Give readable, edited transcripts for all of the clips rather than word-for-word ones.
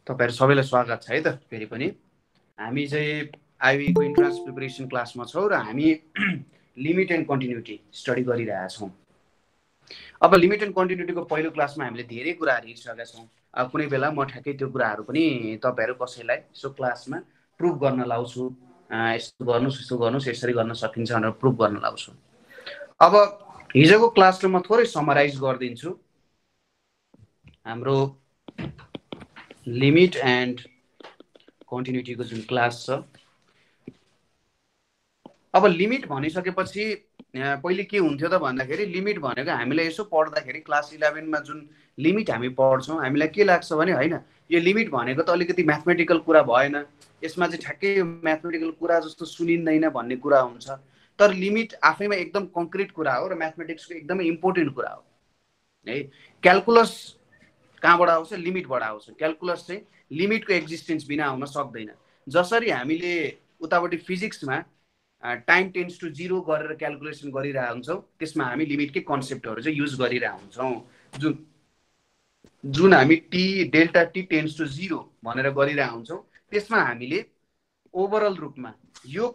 तपाईहरु सबैलाई स्वागत छ है त। फेरि पनि हामी चाहिँ आईबी को इन्ट्रान्स प्रिपरेसन क्लासमा छौं र हामी लिमिट एन्ड कन्टिन्युटी स्टडी गरिरहेका छौं। अब लिमिट एन्ड कन्टिन्युटीको पहिलो क्लासमा हामीले धेरै कुराहरु हेरिसकेका छौं। अब कुनै बेला म ठ्याक्कै त्यो कुराहरु पनि तपाईहरु कसैलाई सो क्लासमा प्रुफ गर्न लाउँछु, यस्तो गर्नुस् यसरी गर्न सकिन्छ भनेर प्रुफ गर्न लाउँछु। अब हिजोको क्लासले म थोरै समराइज गर्दिन्छु। हाम्रो लिमिट एन्ड कन्टिन्युटी को जुन क्लास छ। अब लिमिट भनिसकेपछि पहिले के हुन्थ्यो त भन्दाखेरि लिमिट भनेको हामीले यसो पढ्दाखेरि क्लास 11 मा जुन लिमिट हामी पढ्छौं हामीलाई के लाग्छ भने हैन यो लिमिट भनेको त अलिकति म्याथमेटिकल कुरा भएन, यसमा चाहिँ ठ्याक्कै म्याथमेटिकल कुरा जस्तो सुनिँदैन भन्ने कुरा हुन्छ। तर लिमिट आफैमा एकदम कन्क्रिट कुरा हो र म्याथमेटिक्सको एकदमै इम्पोर्टेन्ट कुरा हो है। क्याल्कुलस कहाँबाट आउँछ? लिमिटबाट आउँछ। क्याल्कुलस चाहिँ लिमिटको एक्जिस्टेन्स बिना आउन सक्दैन। जसरी हामीले उतापट्टि फिजिक्समा टाइम टेन्स टु 0 गरेर क्याल्कुलेसन गरिरहेका हुन्छौं, त्यसमा हामी लिमिटकै कन्सेप्टहरु चाहिँ युज गरिरहेका हुन्छौं। जुन हामी T delta T tends to 0 भनेर गरिरहेका हुन्छौं, त्यसमा हामीले ओभरअल रूपमा यो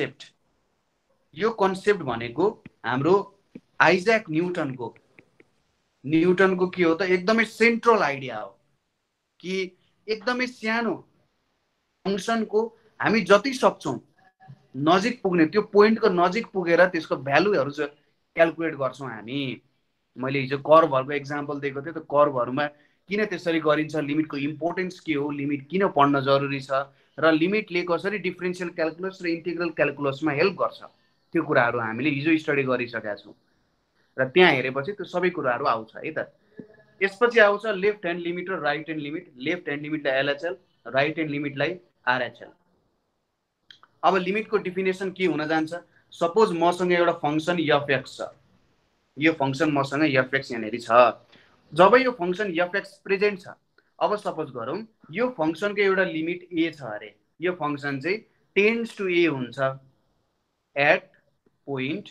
कन्सेप्ट भनेको हाम्रो आइज्याक न्युटनको के हो त एकदमै सेन्ट्रल आइडिया हो कि एकदमै सानो फंक्सनको हामी जति सक्छौं नजिक पुग्ने, त्यो पोइन्टको नजिक पुगेर त्यसको भ्यालुहरु चाहिँ क्याल्कुलेट गर्छौं हामी। मैले हिजो कर्भहरुको एक्जाम्पल दिएको थिएँ। त्यो कर्भहरुमा किन त्यसरी गरिन्छ, लिमिटको इम्पोर्टेन्स के हो, लिमिट किन पढ्न जरुरी छ र लिमिटले कसरी डिफरेन्शियल क्याल्कुलस र इन्टिग्रल क्याल्कुलसमा हेल्प गर्छ, त्यो कुराहरु हामीले हिजो स्टडी गरिसकेका छौं र त्यहाँ हेरेपछि त्यो सबै कुराहरु आउँछ है त। यसपछि आउँछ लेफ्ट ह्यान्ड लिमिट र right hand limit. Left hand लिमिटलाई एलएचएल, राइट ह्यान्ड लिमिटलाई आरएचएल। अब लिमिटको डेफिनेसन के हुन जान्छ? सपोज मसँग एउटा फंक्सन fx छ, यो फंक्सन मसँग fx यहाँनेरि छ। जब यो फंक्सन fx प्रेजेन्ट छ, अब सपोज गरौँ यो फंक्सनको एउटा लिमिट a छ अरे, यो फंक्सन चाहिँ टेन्ड्स टु a हुन्छ at point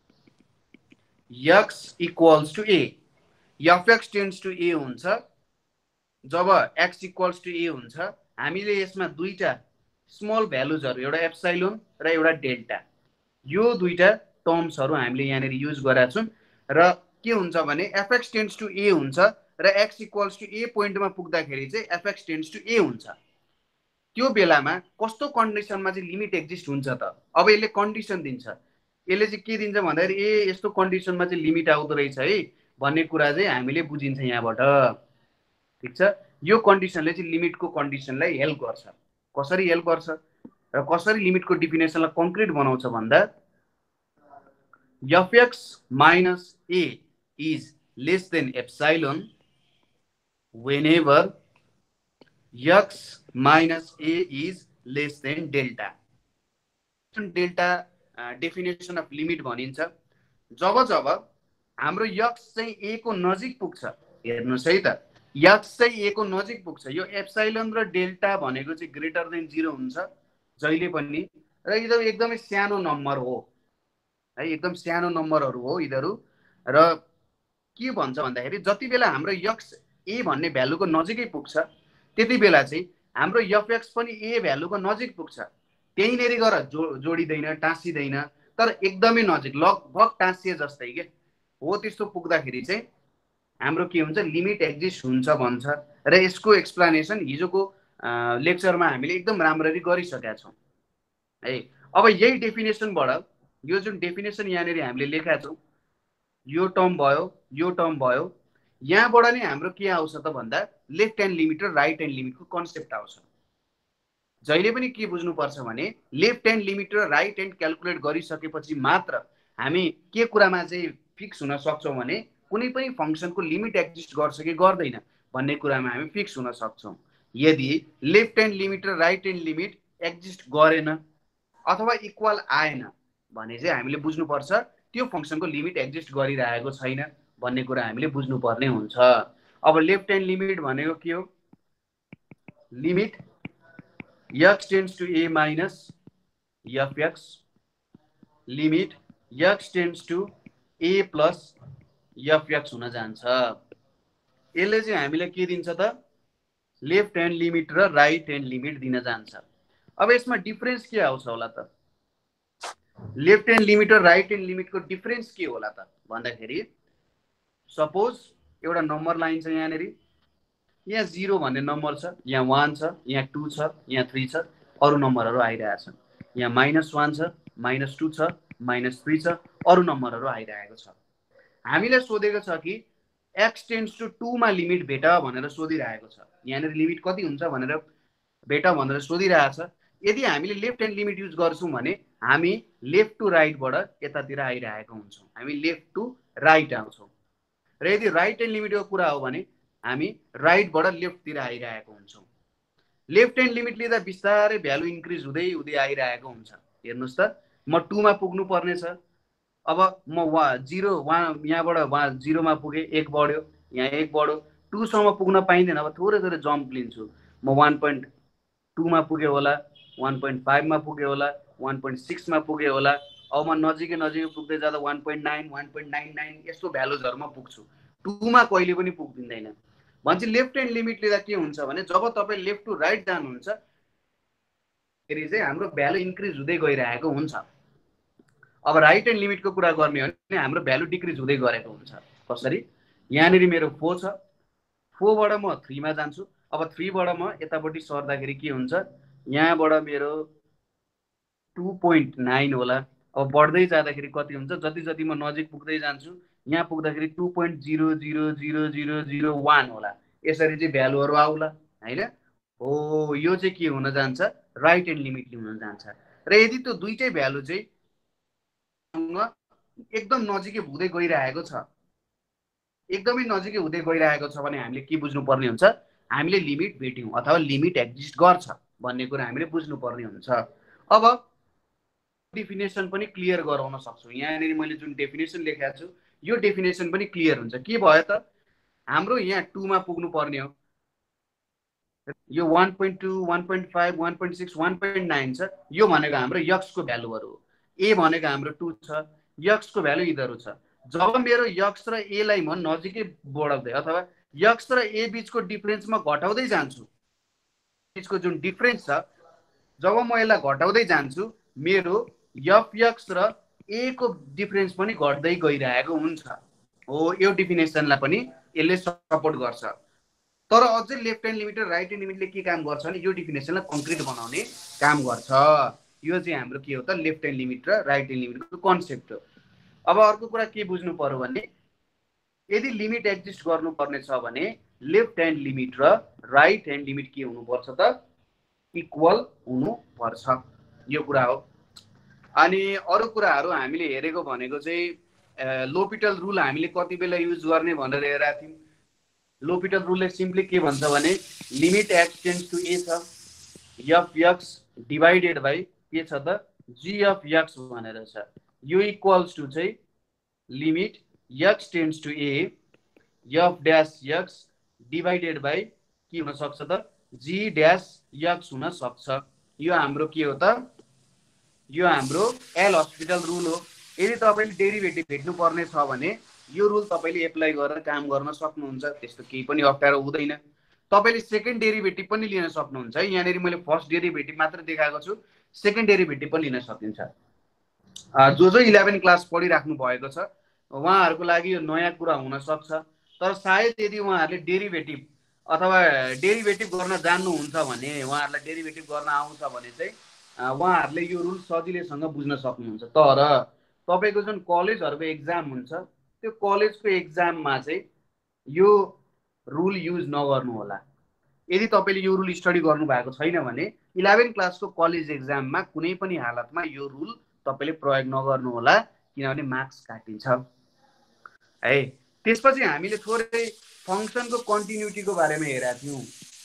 x equals to a। fx tends to a हुन्छ जब x इक्वल्स टु a हुन्छ। हामीले यसमा दुईटा स्मल भ्यालुजहरु, एउटा एप्सिलोन र एउटा डेल्टा, यो दुईटा टर्म्सहरु हामीले यहाँनेर युज गरेका छौं र के हुन्छ भने fx टेन्ड्स टु a हुन्छ र x इक्वल्स टु a पोइन्टमा पुग्दाखेरि चाहिँ fx टेन्ड्स टु a हुन्छ। त्यो बेलामा कस्तो कन्डिसनमा चाहिँ लिमिट एक्जिस्ट हुन्छ त? अब यसले कन्डिसन दिन्छ। यसले चाहिँ के दिन्छ भन्दाखेरि ए यस्तो कन्डिसनमा चाहिँ लिमिट आउँदो रहेछ है भन्ने कुरा चाहिँ हामीले बुझिन्छ यहाँबाट। ठीक छ? यो कन्डिसनले चाहिँ लिमिटको कन्डिसनलाई हेल्प गर्छ। कसरी हेल्प गर्छ र कसरी लिमिटको डेफिनेसनलाई कन्क्रिट बनाउँछ भन्दा fx minus a is less than epsilon whenever x minus a is less than delta. Delta definition of limit भनिन्छ जब जब हाम्रो x चाहिँ a को नजिक पुग्छ। हेर्नुस् है त, x चाहिँ a को नजिक पुग्छ। यो एप्सिलोन र डेल्टा भनेको चाहिँ ग्रेटर देन 0 हुन्छ जहिले पनि, र यो एकदमै सानो नम्बर हो है, एकदम सानो नम्बरहरु हो यिनीहरु। र के भन्छ भन्दाखेरि जति बेला हाम्रो x a भन्ने भ्यालुको नजिकै पुग्छ त्यति बेला चाहिँ हाम्रो fx पनि a भ्यालुको नजिक पुग्छ। त्यहीनेरि गएर जोडिदैन, टाँसिदैन, तर एकदमै नजिक, लगभग टाँसिए जस्तै के हो। त्यस्तो पुग्दाखेरि चाहिँ हाम्रो के हुन्छ? लिमिट एक्जिस्ट हुन्छ भन्छ। र यसको एक्सप्लेनेसन हिजोको लेक्चरमा हामीले एकदम राम्ररी गरिसकेका छौं है। अब यही डेफिनेसनबाट यो जुन डेफिनेसन यहाँनेरि हामीले लेखेका छौं, यो टर्म भयो, यो टर्म भयो, यहाँबाट नै हाम्रो के आउँछ त भन्दा लेफ्ट ह्यान्ड लिमिट र राइट ह्यान्ड लिमिटको कन्सेप्ट आउँछ। जहिले पनि के बुझ्नुपर्छ भने लेफ्ट ह्यान्ड लिमिट र राइट ह्यान्ड क्याल्कुलेट गरिसकेपछि मात्र हामी के कुरामा चाहिँ फिक्स हुन सक्छौं भने कुनै पनि फंक्सनको लिमिट एक्जिस्ट गर्छ कि गर्दैन भन्ने कुरामा हामी फिक्स हुन सक्छौं। यदि लेफ्ट ह्यान्ड लिमिट र राइट ह्यान्ड लिमिट एक्जिस्ट गरेन अथवा इक्वल आएन भने चाहिँ हामीले बुझ्नुपर्छ त्यो फंक्सनको लिमिट एक्जिस्ट गरिरहेको छैन भन्ने कुरा हामीले बुझ्नुपर्ने हुन्छ। अब लेफ्ट ह्यान्ड लिमिट भनेको के हो? Limit x tends to a minus fx, limit x tends to a plus fx हुन जान्छ। यसले चाहिँ हामीलाई के दिन्छ त? लेफ्ट ह्यान्ड लिमिट र राइट ह्यान्ड लिमिट दिन जान्छ। अब यसमा डिफरेन्स के आउँछ होला त? लेफ्ट ह्यान्ड लिमिट र राइट ह्यान्ड लिमिटको डिफरेन्स के होला त भन्दाखेरि, सपोज एउटा नम्बर लाइन छ यहाँनिर, यहाँ 0 भन्ने नम्बर छ, यहाँ 1 छ, यहाँ 2 छ, यहाँ 3 छ, अरू नम्बरहरू आइरहेछन्। यहाँ -1 छ, -2 छ, -3 छ, अरू नम्बरहरू आइरहेको छ। हामीले सोधेको छ कि x टेन्ड्स टु 2 मा लिमिट भेट भनेर सोधिरहेको छ। यहाँनिर लिमिट कति हुन्छ भनेर भेट भनेर सोधिरहेछ। यदि हामीले लेफ्ट ह्यान्ड लिमिट युज गर्छौँ भने हामी लेफ्ट टु राइटबाट यतातिर आइरहेको हुन्छौँ, हामी लेफ्ट टु राइट आउँछौँ। र यदि राइट ह्यान्ड लिमिटको कुरा हो भने हामी राइटबाट लेफ्टतिर आइरहेको हुन्छौँ। लेफ्ट ह्यान्ड लिमिट लिँदा बिस्तारै भ्यालु इन्क्रिज हुँदै हुँदै आइरहेको हुन्छ। हेर्नुहोस् त, म 2 मा पुग्नु पर्ने छ, अब म 0 यहाँबाट 0 मा पुगेँ, 1 बढ्यो, यहाँ 1 बढ्यो, 2 सम्म पुग्न पाइँदैन। अब थोरै थोरै जम्प लिन्छु, म 1.2 मा पुगेँ होला, 1.5 मा पुगेँ होला, 1.6 मा पुगेँ होला। अब म नजिकै नजिकै पुग्दै जाँदा 1.9, 1.99 यस्तो भ्यालुजहरूमा पुग्छु। 2 मा कहिले पनि पुग्दिँदैन। भन्छ लेफ्ट ह्यान्ड लिमिट लिँदा के हुन्छ भने जब तपाईँ लेफ्ट टु राइट जानुहुन्छ फेरि चाहिँ हाम्रो भ्यालु इन्क्रिज हुँदै गइरहेको हुन्छ। अब राइट ह्यान्ड लिमिटको कुरा गर्ने हो भने हाम्रो भ्यालु डिक्रिज हुँदै गरेको हुन्छ। कसरी? यहाँनिर मेरो 4 छ, 4 बाट म 3 मा जान्छु। अब 3 बाट म यतापट्टि सर्दाखेरि के हुन्छ, यहाँबाट मेरो 2.9 होला। अब बढ्दै जाँदाखेरि कति हुन्छ, जति जति म नजिक पुग्दै जान्छु यहाँ पुग्दाखेरि 2.0000001 होला। यसरी चाहिँ भ्यालुहरू आउला हैन। हो, यो चाहिँ के हुन जान्छ, राइट ह्यान्ड लिमिट हुन जान्छ। र यदि त्यो दुईटै भ्यालु चाहिँ एकदम नजिकै हुँदै गइरहेको छ, एकदमै नजिकै हुँदै गइरहेको छ भने हामीले के बुझ्नुपर्ने हुन्छ, हामीले लिमिट भेट्यौँ अथवा लिमिट एक्जिस्ट गर्छ भन्ने कुरा हामीले बुझ्नुपर्ने हुन्छ। अब डेफिनेसन पनि क्लियर गराउन सक्छौँ। यहाँनिर मैले जुन डेफिनेसन लेखेको छु यो डेफिनेसन पनि क्लियर हुन्छ। के भयो त, हाम्रो यहाँ 2 मा पुग्नु पर्ने हो, यो 1.2, 1.5, 1.6, 1.9 छ, यो भनेको हाम्रो यक्सको भ्यालुहरू हो। ए भनेको हाम्रो 2 छ, यक्सको भ्यालु यिनीहरू छ। जब मेरो यक्स र ए लाई म नजिकै बढाउँदै अथवा यक्स र ए बीचको डिफरेन्स म घटाउँदै जान्छु, बीचको जुन डिफरेन्स छ जब म यसलाई घटाउँदै जान्छु मेरो एफ यक्स र ए को डिफरेन्स पनि घट्दै गइरहेको हुन्छ। हो, यो डेफिनेसनलाई पनि यसले सपोर्ट गर्छ। तर अझै लेफ्ट ह्यान्ड लिमिट र राइट ह्यान्ड लिमिटले के काम गर्छ भने यो डेफिनेसनलाई कङ्क्रिट बनाउने काम गर्छ। यो चाहिँ हाम्रो के हो त, लेफ्ट ह्यान्ड लिमिट र राइट ह्यान्ड लिमिटको कन्सेप्ट हो। अब अर्को कुरा के बुझ्नु पर्यो भने यदि लिमिट एक्जिस्ट गर्नुपर्ने छ भने लेफ्ट ह्यान्ड लिमिट र राइट ह्यान्ड लिमिट के हुनुपर्छ त, इक्वल हुनुपर्छ। यो कुरा हो। अनि अरू कुराहरू हामीले हेरेको भनेको चाहिँ लोपिटल रुल हामीले कति बेला युज गर्ने भनेर हेरेका थियौँ। लोपिटल रुलले सिम्पली के भन्छ भने limit x tends to a छ, एफ एक्स डिभाइडेड बाई के छ त, जी एफ एक्स भनेर छ। यो इक्वल्स टु चाहिँ limit x tends to a f dash x divided by के हुन सक्छ त, जी ड्यास एक्स हुन सक्छ। यो हाम्रो के हो त, यो हाम्रो एल हस्पिटल रुल हो। यदि तपाईँले डेरिभेटिभ भेट्नु पर्ने छ भने यो रुल तपाईँले एप्लाई गरेर काम गर्न सक्नुहुन्छ, त्यस्तो केही पनि अप्ठ्यारो हुँदैन। तपाईँले सेकेन्ड डेरिभेटिभ पनि लिन सक्नुहुन्छ। यहाँनिर मैले फर्स्ट डेरिभेटिभ मात्र देखाएको छु, सेकेन्ड डेरिभेटिभ पनि लिन सकिन्छ। जो 11 क्लास पढिराख्नु भएको छ उहाँहरूको लागि यो नयाँ कुरा हुन सक्छ। तर सायद यदि उहाँहरूले डेरिभेटिभ अथवा डेरिभेटिभ गर्न जान्नुहुन्छ भने, उहाँहरूलाई डेरिभेटिभ गर्न आउँछ भने चाहिँ उहाँहरूले यो रुल सजिलैसँग बुझ्न सक्नुहुन्छ। तर तपाईँको जुन कलेजहरूको एक्जाम हुन्छ त्यो कलेजको एक्जाममा चाहिँ यो रुल युज नगर्नु होला। यदि तपाईँले यो रुल स्टडी गर्नु भएको छैन भने 11 क्लासको कलेज एक्जाममा कुनै पनि हालतमा यो रुल तपाईँले प्रयोग नगर्नु होला, किनभने मार्क्स काटिन्छ है। त्यसपछि हामीले थोरै फङ्सनको कन्टिन्युटीको बारेमा हेरेका थियौँ।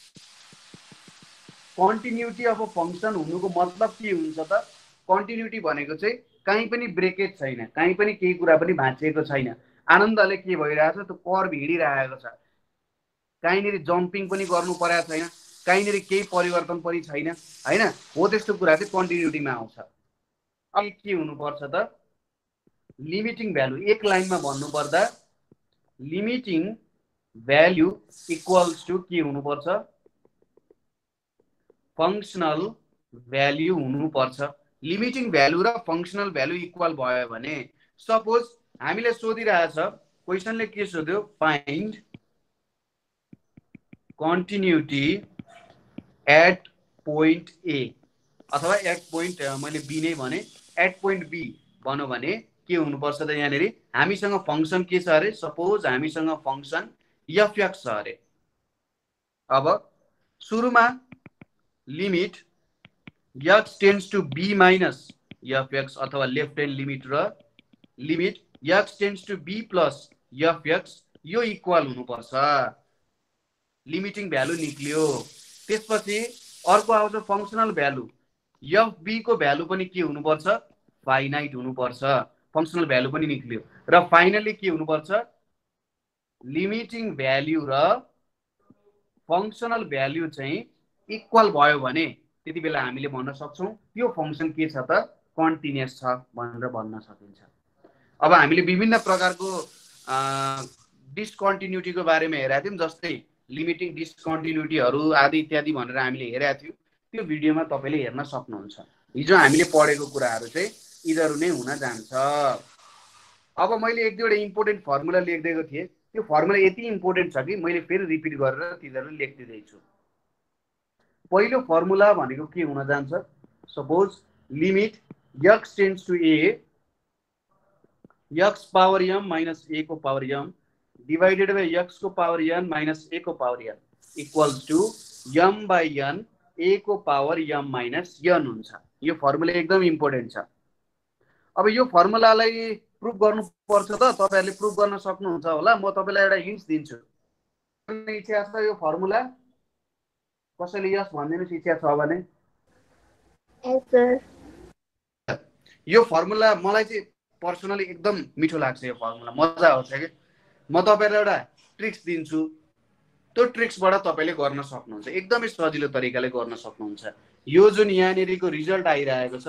कन्टिन्युटी अफ फङ्सन हुनुको मतलब के हुन्छ त, कन्टिन्युटी भनेको चाहिँ कहीँ पनि ब्रेकेज छैन, कहीँ पनि केही कुरा पनि भाँचिएको छैन, आनन्दले के भइरहेछ, त्यो कर्भ हिँडिरहेको छ, कहीँनिर जम्पिङ पनि गर्नु परेको छैन, कहीँनिर केही परिवर्तन पनि छैन हैन। हो, त्यस्तो कुरा चाहिँ कन्टिन्युटीमा आउँछ। अब के हुनुपर्छ त, लिमिटिङ भ्यालु एक लाइनमा भन्नुपर्दा लिमिटिङ भ्यालु इक्वल्स टु के हुनुपर्छ, फंक्शनल भ्यालु हुनुपर्छ। लिमिटिङ भ्यालु र फंक्शनल भ्यालु इक्वल भयो भने, सपोज हामीले सोधिरहेछ क्वेशनले के सोध्यो, find continuity at point a अथवा एट पोइन्ट मैले बी नै भने, एट पोइन्ट बी भन्यो भने के हुनुपर्छ त, यहाँनिर हामीसँग फंक्सन के छ अरे, सपोज हामीसँग फंक्सन एफएक्स छ अरे। अब सुरुमा limit x tends to b minus f x अथवा लेफ्ट ह्यान्ड लिमिट र limit x tends to b plus f x यो इक्वल हुनुपर्छ। लिमिटिङ भ्यालु निक्लियो। त्यसपछि अर्को आउँछ फंक्शनल भ्यालु। एफबी को भ्यालु पनि के हुनुपर्छ, फाइनाइट हुनुपर्छ। फंक्शनल भ्यालु पनि निक्लियो। र फाइनली के हुनुपर्छ, लिमिटिङ भ्यालु र फंक्शनल भ्यालु चाहिँ इक्वल भयो भने त्यति बेला हामीले भन्न सक्छौं यो फंक्सन के छ त, कन्टिन्युअस छ भनेर भन्न सकिन्छ। अब हामीले विभिन्न प्रकारको डिस्कन्टिन्युटीको बारेमा हेरेका थियौं, जस्तै लिमिटिङ डिस्कन्टिन्युटीहरू आदि इत्यादि भनेर हामीले हेरेका थियौं। त्यो भिडियोमा तपाईले हेर्न सक्नुहुन्छ। हिजो हामीले पढेको कुराहरू चाहिँ यिनीहरू नै हुन जान्छ। अब मैले एक दुईवटा इम्पोर्टेन्ट फर्मुला लेखिदिएको थिएँ। त्यो फर्मुला यति इम्पोर्टेन्ट छ कि मैले फेरि रिपिट गरेर तिनीहरू लेखिदिँदैछु। पहिलो फर्मुला भनेको के हुन जान्छ, suppose limit x tends to a x power m minus a को power m divided by x को पावर एन माइनस ए को power n equals to m by n a को पावर एम माइनस एन हुन्छ। यो formula एकदम important छ। अब यो फर्मुलालाई प्रुफ गर्नुपर्छ त, तपाईहरुले प्रुफ गर्न सक्नुहुन्छ होला। म तपाईलाई एउटा हिन्ट्स दिन्छु। इच्छा छ यो फर्मुला कसैले यस भनिदिनुस् इच्छा छ भने। यो फर्मुला मलाई चाहिँ पर्सनली एकदम मिठो लाग्छ। यो फर्मुला मजा आउँछ के। म तपाईलाई एउटा ट्रिक्स दिन्छु, त्यो ट्रिक्सबाट तपाईले गर्न सक्नुहुन्छ। एकदमै सजिलो तरिकाले गर्न सक्नुहुन्छ। यो जुन यहाँनिरको रिजल्ट आइरहेको छ,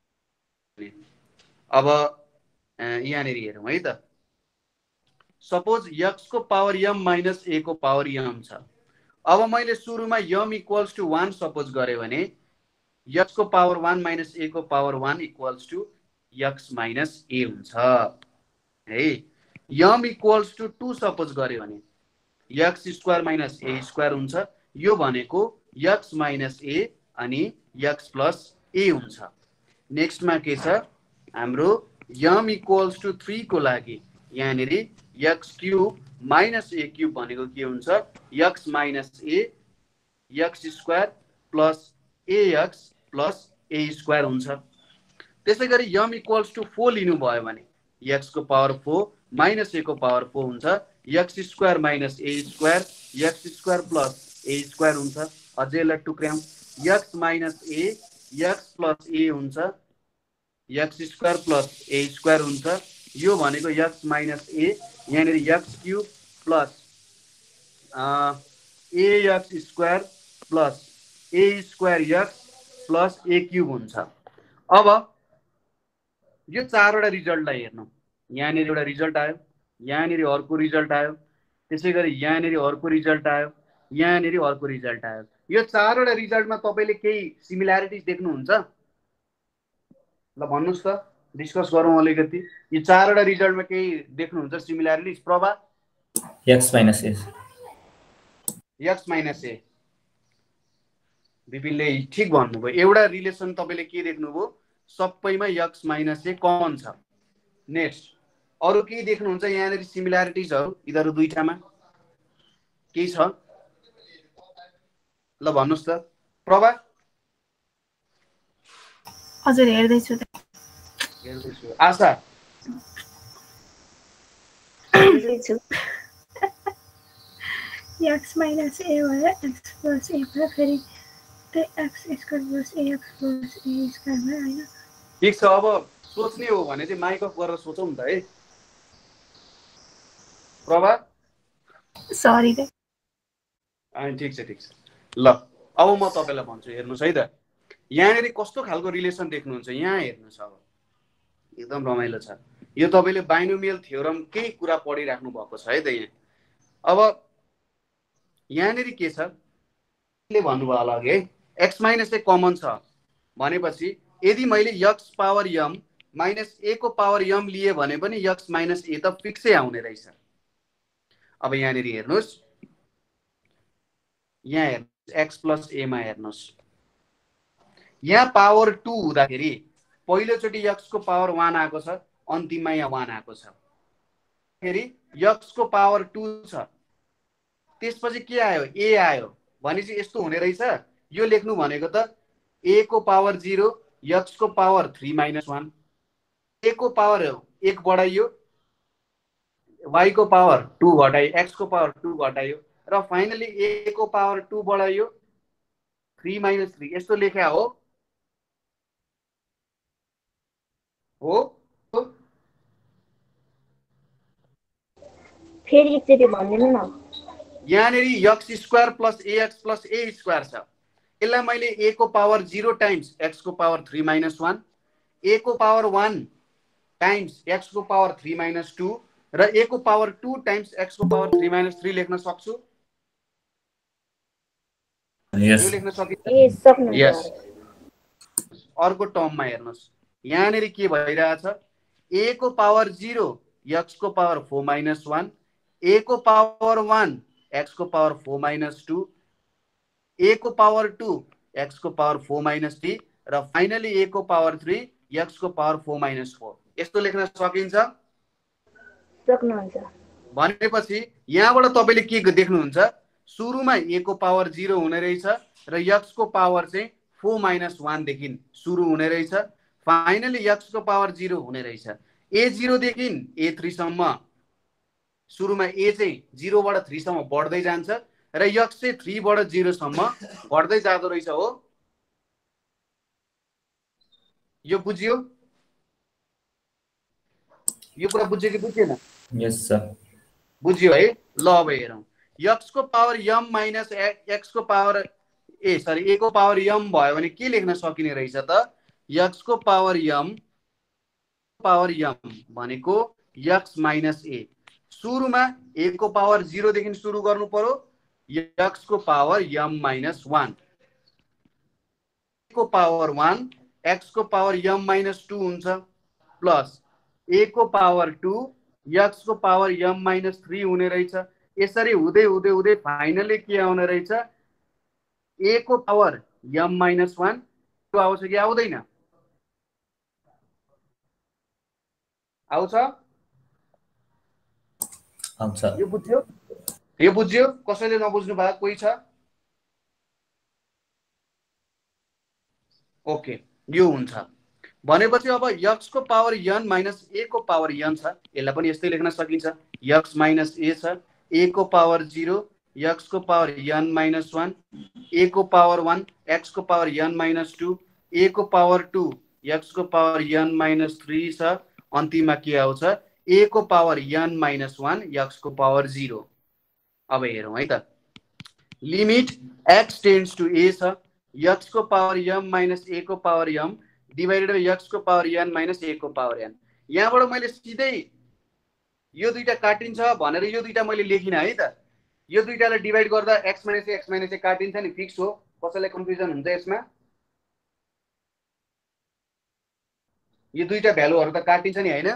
अब यहाँनिर हेरौँ है त। सपोज एक्स को पावर एम माइनस ए को पावर एम छ। अब मैले सुरुमा एम इक्वल्स टु 1 सपोज गरे भने एक्स को पावर 1 माइनस ए को power 1 equals to x minus a हुन्छ है। एम इक्वल्स टु 2 सपोज गरे भने x square minus a square हुन्छ। यो भनेको एक्स माइनस ए अनि एक्स प्लस ए हुन्छ। नेक्स्टमा के छ हाम्रो, एम इक्वल्स टु 3 को लागि यहाँनिर x cube minus a cube भनेको के हुन्छ, x minus a x square plus a x plus a square हुन्छ। त्यसै गरी एम इक्वल्स टु 4 लिनुभयो भने एक्स को पावर 4 माइनस ए को पावर 4 हुन्छ। X square minus a square x square plus a square हुन्छ। अझै यसलाई टुक्र्याउँ, x minus a x plus a हुन्छ, x square plus a square हुन्छ। यो भनेको एक्स माइनस ए यहाँनिर x cube plus a x square plus a square x plus a cube हुन्छ। अब यो चारवटा रिजल्टलाई हेर्नु, यहाँनिर एउटा रिजल्ट आयो, यहाँनिर अर्को रिजल्ट आयो, त्यसै गरी यहाँनिर अर्को रिजल्ट आयो, यहाँनिर अर्को रिजल्ट आयो। यो चारवटा रिजल्टमा तपाईले केही सिमिल्यारिटिज देख्नुहुन्छ? ल भन्नुस् त, डिस्कस गरौँ अलिकति। यो चारवटा रिजल्टमा केही देख्नुहुन्छ similarities? Prabha? X minus a. X minus a. विपिनले ठिक भन्नुभयो। एउटा रिलेसन तपाईले के देख्नुभयो, सबैमा एक्स माइनस ए कमन छ। नेक्स्ट अरु के देख्नुहुन्छ यहाँनिर सिमिल्यारिटिजहरु यिनीहरु दुईटामा के छ? ल भन्नुस् त प्रभा। हजुर हेर्दैछु त। हेर्दैछु। आशा? हेर्दैछु। एक्स माइनस ए भयो एक्स प्लस ए भयो, फेरि x square plus a x plus a square भयो हैन? ठीक छ। अब सोच्ने हो भने चाहिँ माइक अफ गरेर सोचौँ नि त है। प्रभा? सरी दे। ठीक छ ठीक छ। ल अब म तपाईलाई भन्छु, हेर्नुस् है त। यहाँनिर कस्तो खालको रिलेसन देख्नुहुन्छ, यहाँ हेर्नुस्। अब एकदम रमाइलो छ। यो तपाईले बाइनोमियल थ्योरम केही कुरा पढिराख्नु भएको छ है त यहाँ। अब यहाँनिर के छ ले भन्नुभयो होला है, x माइनस ए कमन छ भनेपछि यदि मैले x power m minus a को पावर m लिए भने पनि x माइनस a त फिक्सै आउने रहेछ। अब यहाँनिर हेर्नुहोस्, यहाँ हेर्नुहोस् x प्लस a मा हेर्नुहोस्, यहाँ पावर 2 हुँदाखेरि पहिलोचोटि x को पावर 1 आएको छ, अन्तिममा यहाँ 1 आएको छ, फेरि x को पावर 2 छ, त्यसपछि के आयो a आयो भनेपछि यस्तो हुने रहेछ। यो लेख्नु भनेको त a को पावर 0 x को पावर 3 माइनस 1, a को पावर 1 बढाइयो, y को पावर 2 घटाइयो, x को पावर 2 घटाइयो र फाइनली a को पावर 2 बढाइयो 3 माइनस 3, यस्तो लेख्या हो। फेरि एकचोटि भनिदिनु न। यहाँनिर x square plus ax plus a square छ, यसलाई मैले a को पावर 0 टाइम्स x को पावर 3 माइनस 1, a को पावर 1 टाइम्स x को पावर 3 माइनस 2 र a को पावर 2 टाइम्स x को पावर 3 माइनस 3 लेख्न सक्छु। Yes. यो लेख्न सकिन्छ? ए सक्नुहुन्छ। यस। अर्को टर्ममा हेर्नुहोस्, यहाँनिर के भइरहेछ, a को पावर 0 x को पावर 4 माइनस 1, a को पावर 1 x को पावर 4 माइनस 2, a को पावर 2 x को पावर 4 माइनस 3 र फाइनली a को पावर 3 x को पावर 4 माइनस 4, यस्तो लेख्न सकिन्छ? सक्नुहुन्छ। भनेपछि यहाँबाट तपाईले के देख्नुहुन्छ, सुरुमा a को पावर 0 हुने रहेछ र x को पावर चाहिँ 4 माइनस 1 देखि सुरु हुने रहेछ, फाइनली x को पावर 0 हुने रहेछ। a0 देखि a3 सम्म सुरुमा a चाहिँ 0 बाट 3 सम्म बढ्दै जान्छ र x चाहिँ 3 बाट 0 सम्म बढ्दै जाँदो रहेछ। हो, यो बुझियो? यो कुरा बुझ्यो कि बुझेन? Yes, sir. बुझ्यो है? ल अब हेरौँ, x को पावर m माइनस x को पावर a को पावर m भयो भने के लेख्न सकिने रहेछ त? x को पावर m भनेको x माइनस a, सुरुमा a को पावर 0 देखि सुरु गर्नु पर्यो, x को पावर m माइनस 1, a को पावर 1 x को पावर m माइनस 2 हुन्छ, प्लस a को पावर 2 x को पावर m माइनस 3 हुने रहेछ। यसरी हुँदै हुँदै हुँदै फाइनली के आउने रहेछ, a को पावर m माइनस 1 आउँछ कि आउँदैन? आउँछ? आउँछ। यो बुझ्यो? यो बुझ्यो? कसैले नबुझ्नु भएको कोही छ? ओके, यो हुन्छ भनेपछि अब x को पावर n माइनस a को पावर n छ, यसलाई पनि यस्तै लेख्न सकिन्छ, x माइनस a छ, a को पावर 0 x को पावर n माइनस 1, a को पावर 1 x को पावर n माइनस 2, a को पावर 2 x को पावर n माइनस 3 छ, अन्तिममा के आउँछ, a को पावर n माइनस 1 x को पावर 0। अब हेरौँ है त, limit x tends to a छ, x को पावर m माइनस a को power m divided by x को पावर n माइनस a को पावर n। यहाँबाट मैले सिधै यो दुईटा काटिन्छ भनेर यो दुईटा मैले लेखिन है त, यो दुईटालाई डिवाइड गर्दा x माइनस a काटिन्छ नि, फिक्स हो। कसैलाई कन्फ्युजन हुन्छ यसमा? यो दुईटा भ्यालुहरु त काटिन्छ नि, हैन?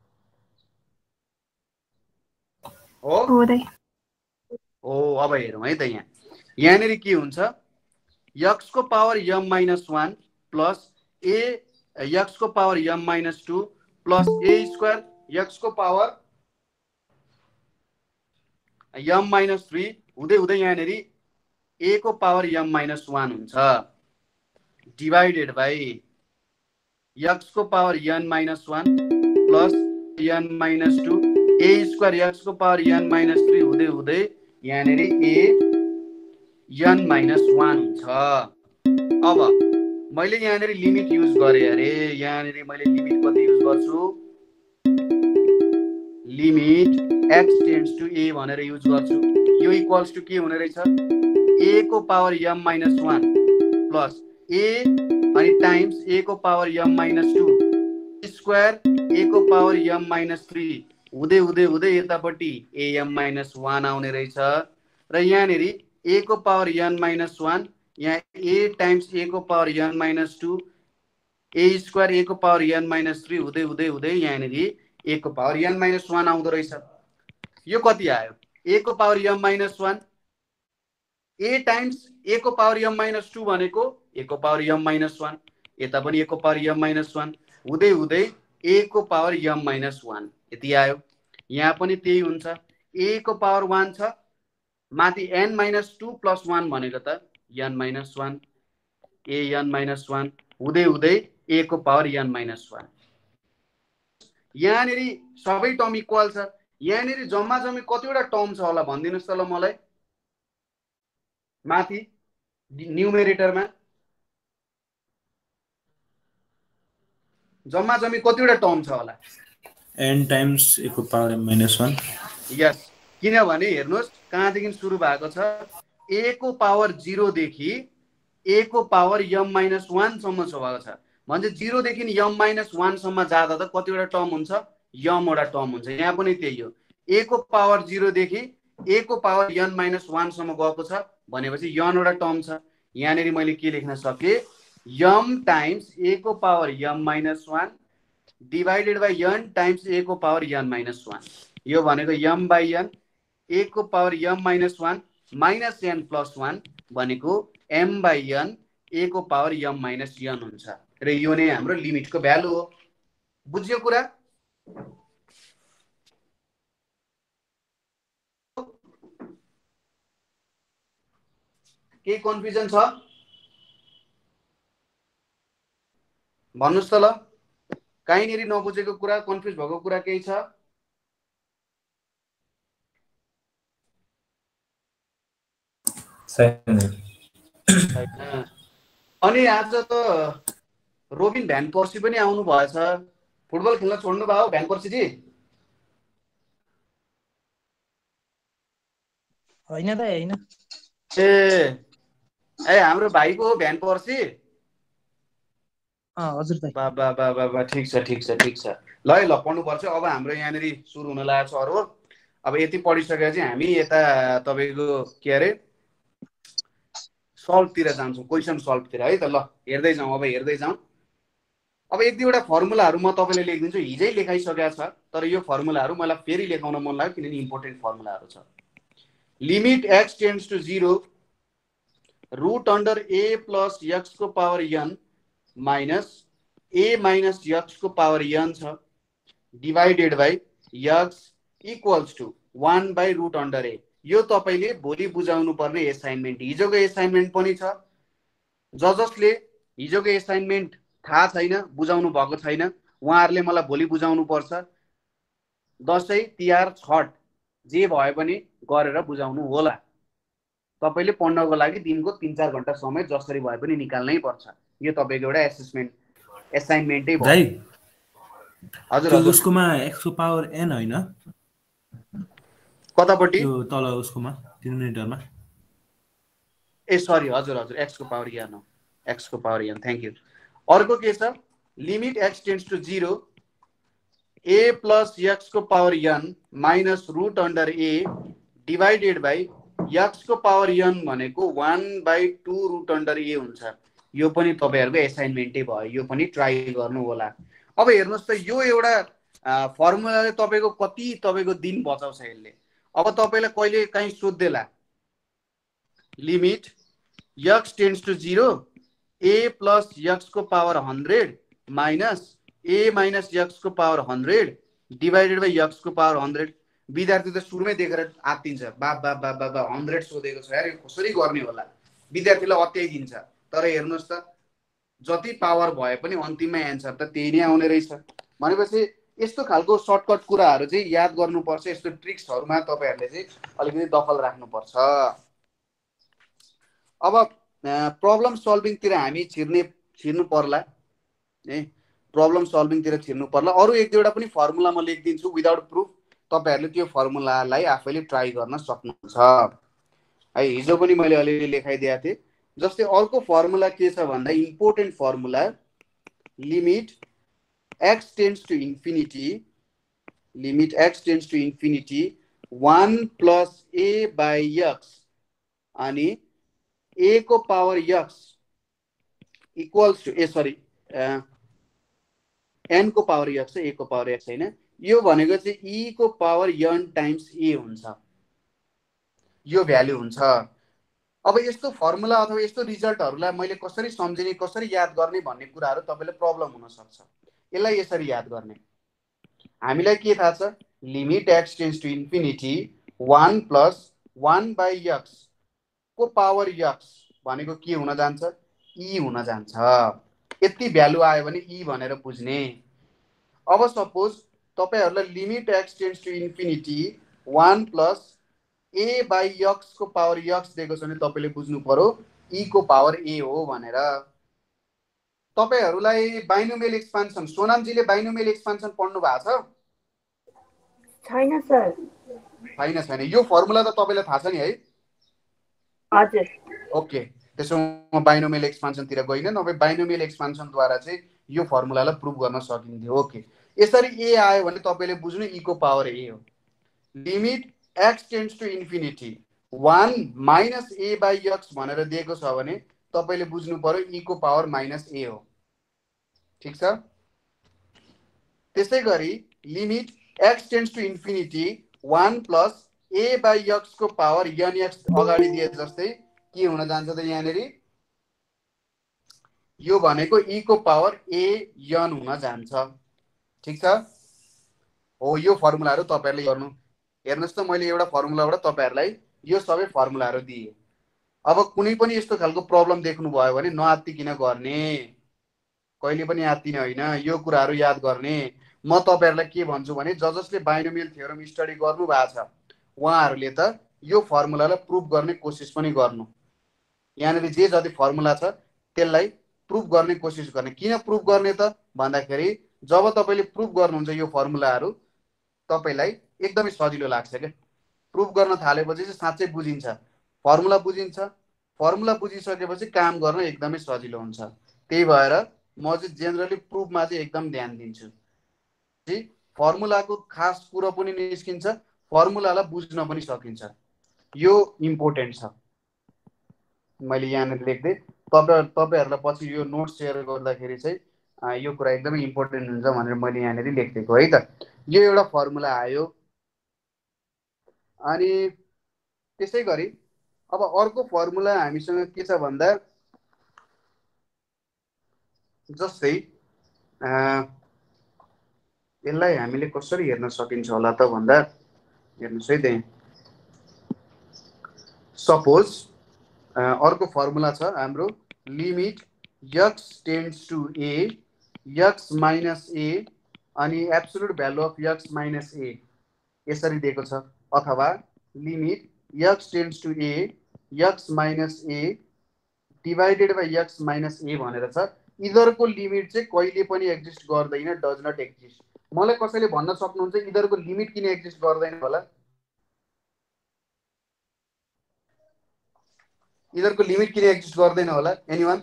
हो, अब हेरौँ है त, यहाँनिर के हुन्छ, x को power m minus 1 plus x को power m minus 2 plus a square x को पावर m माइनस 3 हुँदै हुँदै यहाँनिर a को पावर m माइनस 1 हुन्छ, डिवाइडेड बाई x को power n minus 1 plus n minus 2 a square x को power n minus 3 हुँदै हुँदै यहाँनिर a n माइनस 1 हुन्छ। अब मैले यहाँनिर लिमिट युज गरे अरे, यहाँनिर मैले लिमिट कति युज गर्छु, limit x tends to a भनेर युज गर्छु। यो इक्वल्स टु के हुने रहेछ, a को power m minus 1 plus a अनि टाइम्स a को power m minus 2 square a को पावर m माइनस 3 हुँदै हुँदै हुँदै यतापट्टि am माइनस 1 आउने रहेछ र यहाँनिर a को पावर n माइनस 1 यहाँ a टाइम्स a को power n minus 2 a square a को पावर n माइनस 3 हुँदै हुँदै हुँदै यहाँनिर a को पावर n माइनस 1 आउँदो रहेछ। यो कति आयो? a को power m minus 1 a times a को पावर m माइनस 2 भनेको a को पावर m माइनस 1 यता पनि a को पावर m माइनस 1 हुँदै हुँदै a को पावर m माइनस 1 यति आयो। यहाँ पनि त्यही हुन्छ। a को पावर 1 छ, माथि n माइनस 2 प्लस 1 भनेको त n minus 1 a n minus 1 हुँदै हुँदै a को पावर n माइनस 1। यहाँनिर सबै टर्म इक्वल छ। यहाँनिर जम्मा जम्मी कतिवटा टर्म छ होला भनिदिनुस् त ल मलाई। माथि न्युमेरेटरमा जम्मा जम्मी कतिवटा टर्म छ होला? n टाइम्स a को पावर m माइनस 1। यस, किनभने हेर्नुहोस् कहाँदेखि सुरु भएको छ, a को पावर 0 देखि a को पावर m माइनस 1 सम्म भएको छ। भन्छ 0 देखि m माइनस 1 सम्म जाँदा त कतिवटा टर्म हुन्छ? m वटा टर्म हुन्छ। यहाँ पनि त्यही हो, a को पावर 0 देखि a को पावर n माइनस 1 सम्म गएको छ भनेपछि n वटा टर्म छ। यहाँनिर मैले के लेख्न सके, m टाइम्स a को power m minus 1 divided by n times a को पावर n माइनस 1। यो भनेको m बाई n a को power m minus 1 minus n plus 1 भनेको m बाई n a को पावर m माइनस n हुन्छ र यो नै हाम्रो लिमिटको भ्यालु हो। बुझ्यो कुरा? केही कन्फ्युजन छ भन्नुस् त ल। कहीँनिर नबुझेको कुरा, कन्फ्युज भएको कुरा केही छ? अनि आज त रोबिन भ्यान पर्सी पनि आउनु भएछ। फुटबल खेल्न छोड्नु भयो भ्यान पर्सीजी? होइन त होइन। ए हाम्रो भाइको हो भ्यान पर्सी? हजुर दाइ। बा बा बा बा, ठिक छ ठिक छ ठिक छ। ल है, ल पढ्नुपर्छ। अब हाम्रो यहाँनिर सुरु हुन लागेको छ अरू। अब यति पढिसकेपछि हामी यता तपाईँको के अरे सल्भतिर जान्छौँ, क्वेसन सल्भतिर है त। ल हेर्दै जाउँ, अब हेर्दै जाउँ। अब एक दुईवटा फर्मुलाहरू म तपाईँले लेखिदिन्छु, हिजै लेखाइसकेको छ, तर यो फर्मुलाहरू मलाई फेरि लेखाउन मन लाग्यो किनभने इम्पोर्टेन्ट फर्मुलाहरू छ। Limit x tends to 0 root under a plus x को power n minus a minus x को पावर n छ divided by x equals to 1 by root under a। यो तपाईँले भोलि बुझाउनु पर्ने एसाइनमेन्ट, हिजोको एसाइनमेन्ट पनि छ। जसले हिजोको एसाइनमेन्ट थाहा छैन, बुझाउनु भएको छैन, उहाँहरूले मलाई भोलि बुझाउनु पर्छ। दसैँ तिहार छठ जे भए पनि गरेर बुझाउनु होला। तपाईँले पढ्नको लागि दिनको 3-4 घण्टा समय जसरी भए पनि निकाल्नै पर्छ। यो तपाईँको एउटा एसाइनमेन्टै भयो। हजुर हजुर, उसकोमा x को पावर n हैन? कतापट्टि? यो तल उसकोमा डिनोमिनेटरमा। ए सरी, हजुर हजुर, x को पावर n हो, x को पावर n। Thank you. अर्को के छ? Limit x tends to 0 a plus x को power n minus root under a divided by x को पावर n भनेको 1/2 रुट अन्डर a हुन्छ। यो पनि तपाईँहरूको एसाइनमेन्टै भयो, यो पनि ट्राई गर्नु होला। अब हेर्नुहोस् त, यो एउटा फर्मुलाले तपाईँको कति तपाईँको दिन बचाउँछ यसले। अब तपाईँलाई कहिले काहीँ सोध्देला, limit x tends to 0 a plus x को power 100 minus a minus x को पावर 100 डिवाइडेड बाई x को पावर 100। विद्यार्थी त सुरुमै देखेर आत्तिन्छ, बा बा बा बा बा 100 सोधेको छ यार, यो कसरी गर्ने होला, विद्यार्थीलाई अत्याइदिन्छ। तर हेर्नुहोस् त, जति पावर भए पनि अन्तिममा एन्सर त त्यही नै आउने रहेछ। भनेपछि यस्तो खालको सर्टकट कुराहरू चाहिँ याद गर्नुपर्छ। यस्तो ट्रिक्सहरूमा तपाईँहरूले चाहिँ अलिकति दखल राख्नुपर्छ। अब प्रब्लम सल्भिङतिर हामी छिर्नु पर्ला है, प्रब्लम सल्भिङतिर छिर्नु पर्ला। अरू एक दुईवटा पनि फर्मुला म लेखिदिन्छु विदाउट प्रुफ, तपाईँहरूले त्यो फर्मुलालाई आफैले ट्राई गर्न सक्नुहुन्छ है। हिजो पनि मैले अलिअलि लेखाइदिएको थिएँ। जस्तै अर्को फर्मुला के छ भन्दा, important formula, limit x tends to infinity, limit x tends to infinity 1 plus a by x अनि a को power x equals to n को पावर x a को पावर x हैन, यो भनेको चाहिँ e को पावर n टाइम्स a हुन्छ, यो भ्यालु हुन्छ। अब यस्तो फर्मुला अथवा यस्तो रिजल्टहरुलाई मैले कसरी सम्झिने, कसरी याद गर्ने भन्ने कुराहरु तपाईले प्रब्लम हुन सक्छ। यसलाई यसरी याद गर्ने, हामीलाई के थाहा छ, limit x tends to infinity 1 plus 1 by x को पावर x भनेको के हुन जान्छ, e हुन जान्छ। यति भ्यालु आयो भने e भनेर बुझ्ने। अब सपोज तपाईहरुलाई limit x tends to infinity 1 plus a by x को पावर x दिएको छ भने तपाईले बुझ्नु पर्यो e को पावर a हो भनेर। तपाईहरुलाई बाइनोमियल एक्सपान्सन, सोनामजीले बाइनोमियल एक्सपान्सन पढ्नु भएको छ? छैन सर। छैन, यो फर्मुला त तपाईलाई थाहा छ नि है? हजुर। ओके, त्यसो म बाइनोमियल एक्सपान्सन तिर गइन, नभए बाइनोमियल एक्सपान्सन द्वारा चाहिँ यो फर्मुलालाई प्रुभ गर्न सकिन्थ्यो। ओके, यसरी a आयो भने तपाईले बुझ्नु e को पावर a हो। Limit x tends to infinity 1 minus a by x भनेर दिएको छ भने तपाईले बुझ्नु पर्यो e को पावर माइनस a हो। ठीक छ? त्यसैगरी limit x tends to infinity 1 plus a by x को पावर nx अगाडि दिए जस्तै के हुन जान्छ त यहाँनेरि, यो भनेको e को पावर a n हुन जान्छ। ठीक छ? हो, यो फर्मुलाहरु तपाईहरुले गर्नु। हेर्नुस् त, मैले एउटा फर्मुलाबाट तपाईहरुलाई यो सबै फर्मुलाहरु दिए। अब कुनै पनि यस्तो खालको प्रब्लम देख्नु भयो भने नआत्तिकिन गर्ने, कहिले पनि आत्तिने हैन, यो कुराहरु याद गर्ने। म तपाईहरुलाई के भन्छु भने जसले बाइनोमियल थ्योरम स्टडी गर्नु भएको छ उहाँहरुले त यो फर्मुलालाई प्रुभ गर्ने कोसिस पनि गर्नु। यहाँनेरि जे जति फर्मुला छ त्यसलाई प्रुभ गर्ने कोसिस गर्ने। किन प्रुभ गर्ने त भन्दाखेरि जब तपाईले प्रुभ गर्नुहुन्छ यो फर्मुलाहरु तपाईलाई एकदमै सजिलो लाग्छ के। प्रुभ गर्न थालेपछि चाहिँ साच्चै बुझिन्छ, फर्मुला बुझिन्छ, फर्मुला बुझिसकेपछि काम गर्न एकदमै सजिलो हुन्छ। त्यही भएर म चाहिँ जेनरली प्रुफमा चाहिँ एकदम ध्यान दिन्छु। जी, फर्मुलाको खास कुरा पनि निस्किन्छ, फर्मुलालाई बुझ्न पनि सकिन्छ, यो इम्पोर्टेन्ट छ। मैले यहाँ लेख्दै तपाईहरुलाई पछि यो नोट शेयर गर्दाखेरि चाहिँ यो कुरा एकदमै इम्पोर्टेन्ट हुन्छ भनेर मैले यहाँनेरि लेखिदिएको है त। यो एउटा फर्मुला आयो। अनि त्यसैगरी अब अर्को फर्मुला हामीसँग के छ भन्दा जस्तै यसलाई हामीले कसरी हेर्न सकिन्छ होला त भन्दा हेर्नुस् है, त्यही सपोज अर्को फर्मुला छ हाम्रो, limit x tends to a x minus a अनि absolute value of x minus a यसरी दिएको छ, अथवा limit x tends to a x minus a divided by x minus a भनेर छ। इदरको लिमिट चाहिँ कहिले पनि एक्जिस्ट गर्दैन, डज नट एक्जिस्ट। मलाई कसैले भन्न सक्नुहुन्छ इदरको लिमिट किन एक्जिस्ट गर्दैन होला? इदरको लिमिट किन एक्जिस्ट गर्दैन होला? एनीवन?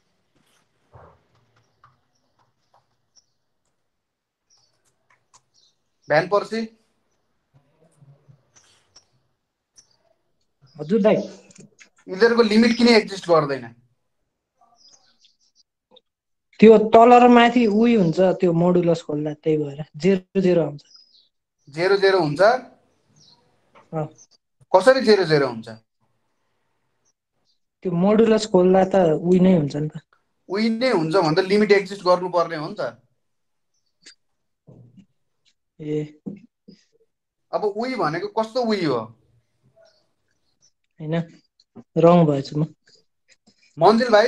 भ्यान पर्सी? हजुर दाइ, इदरको लिमिट किन एक्जिस्ट गर्दैन? त्यो तल र माथि उही हुन्छ, त्यो मोडुलस खोल्दा, त्यही भएर 0 हुन्छ। 0 हुन्छ? कसरी 0 हुन्छ? त्यो मोडुलस खोल्दा त उही नै हुन्छ नि त। उही नै हुन्छ भन्दा लिमिट एक्जिस्ट गर्नुपर्ने हो नि त। ए, अब उही भनेको कस्तो उही हो? हैन, रङ भएछु म। मन्जिल भाइ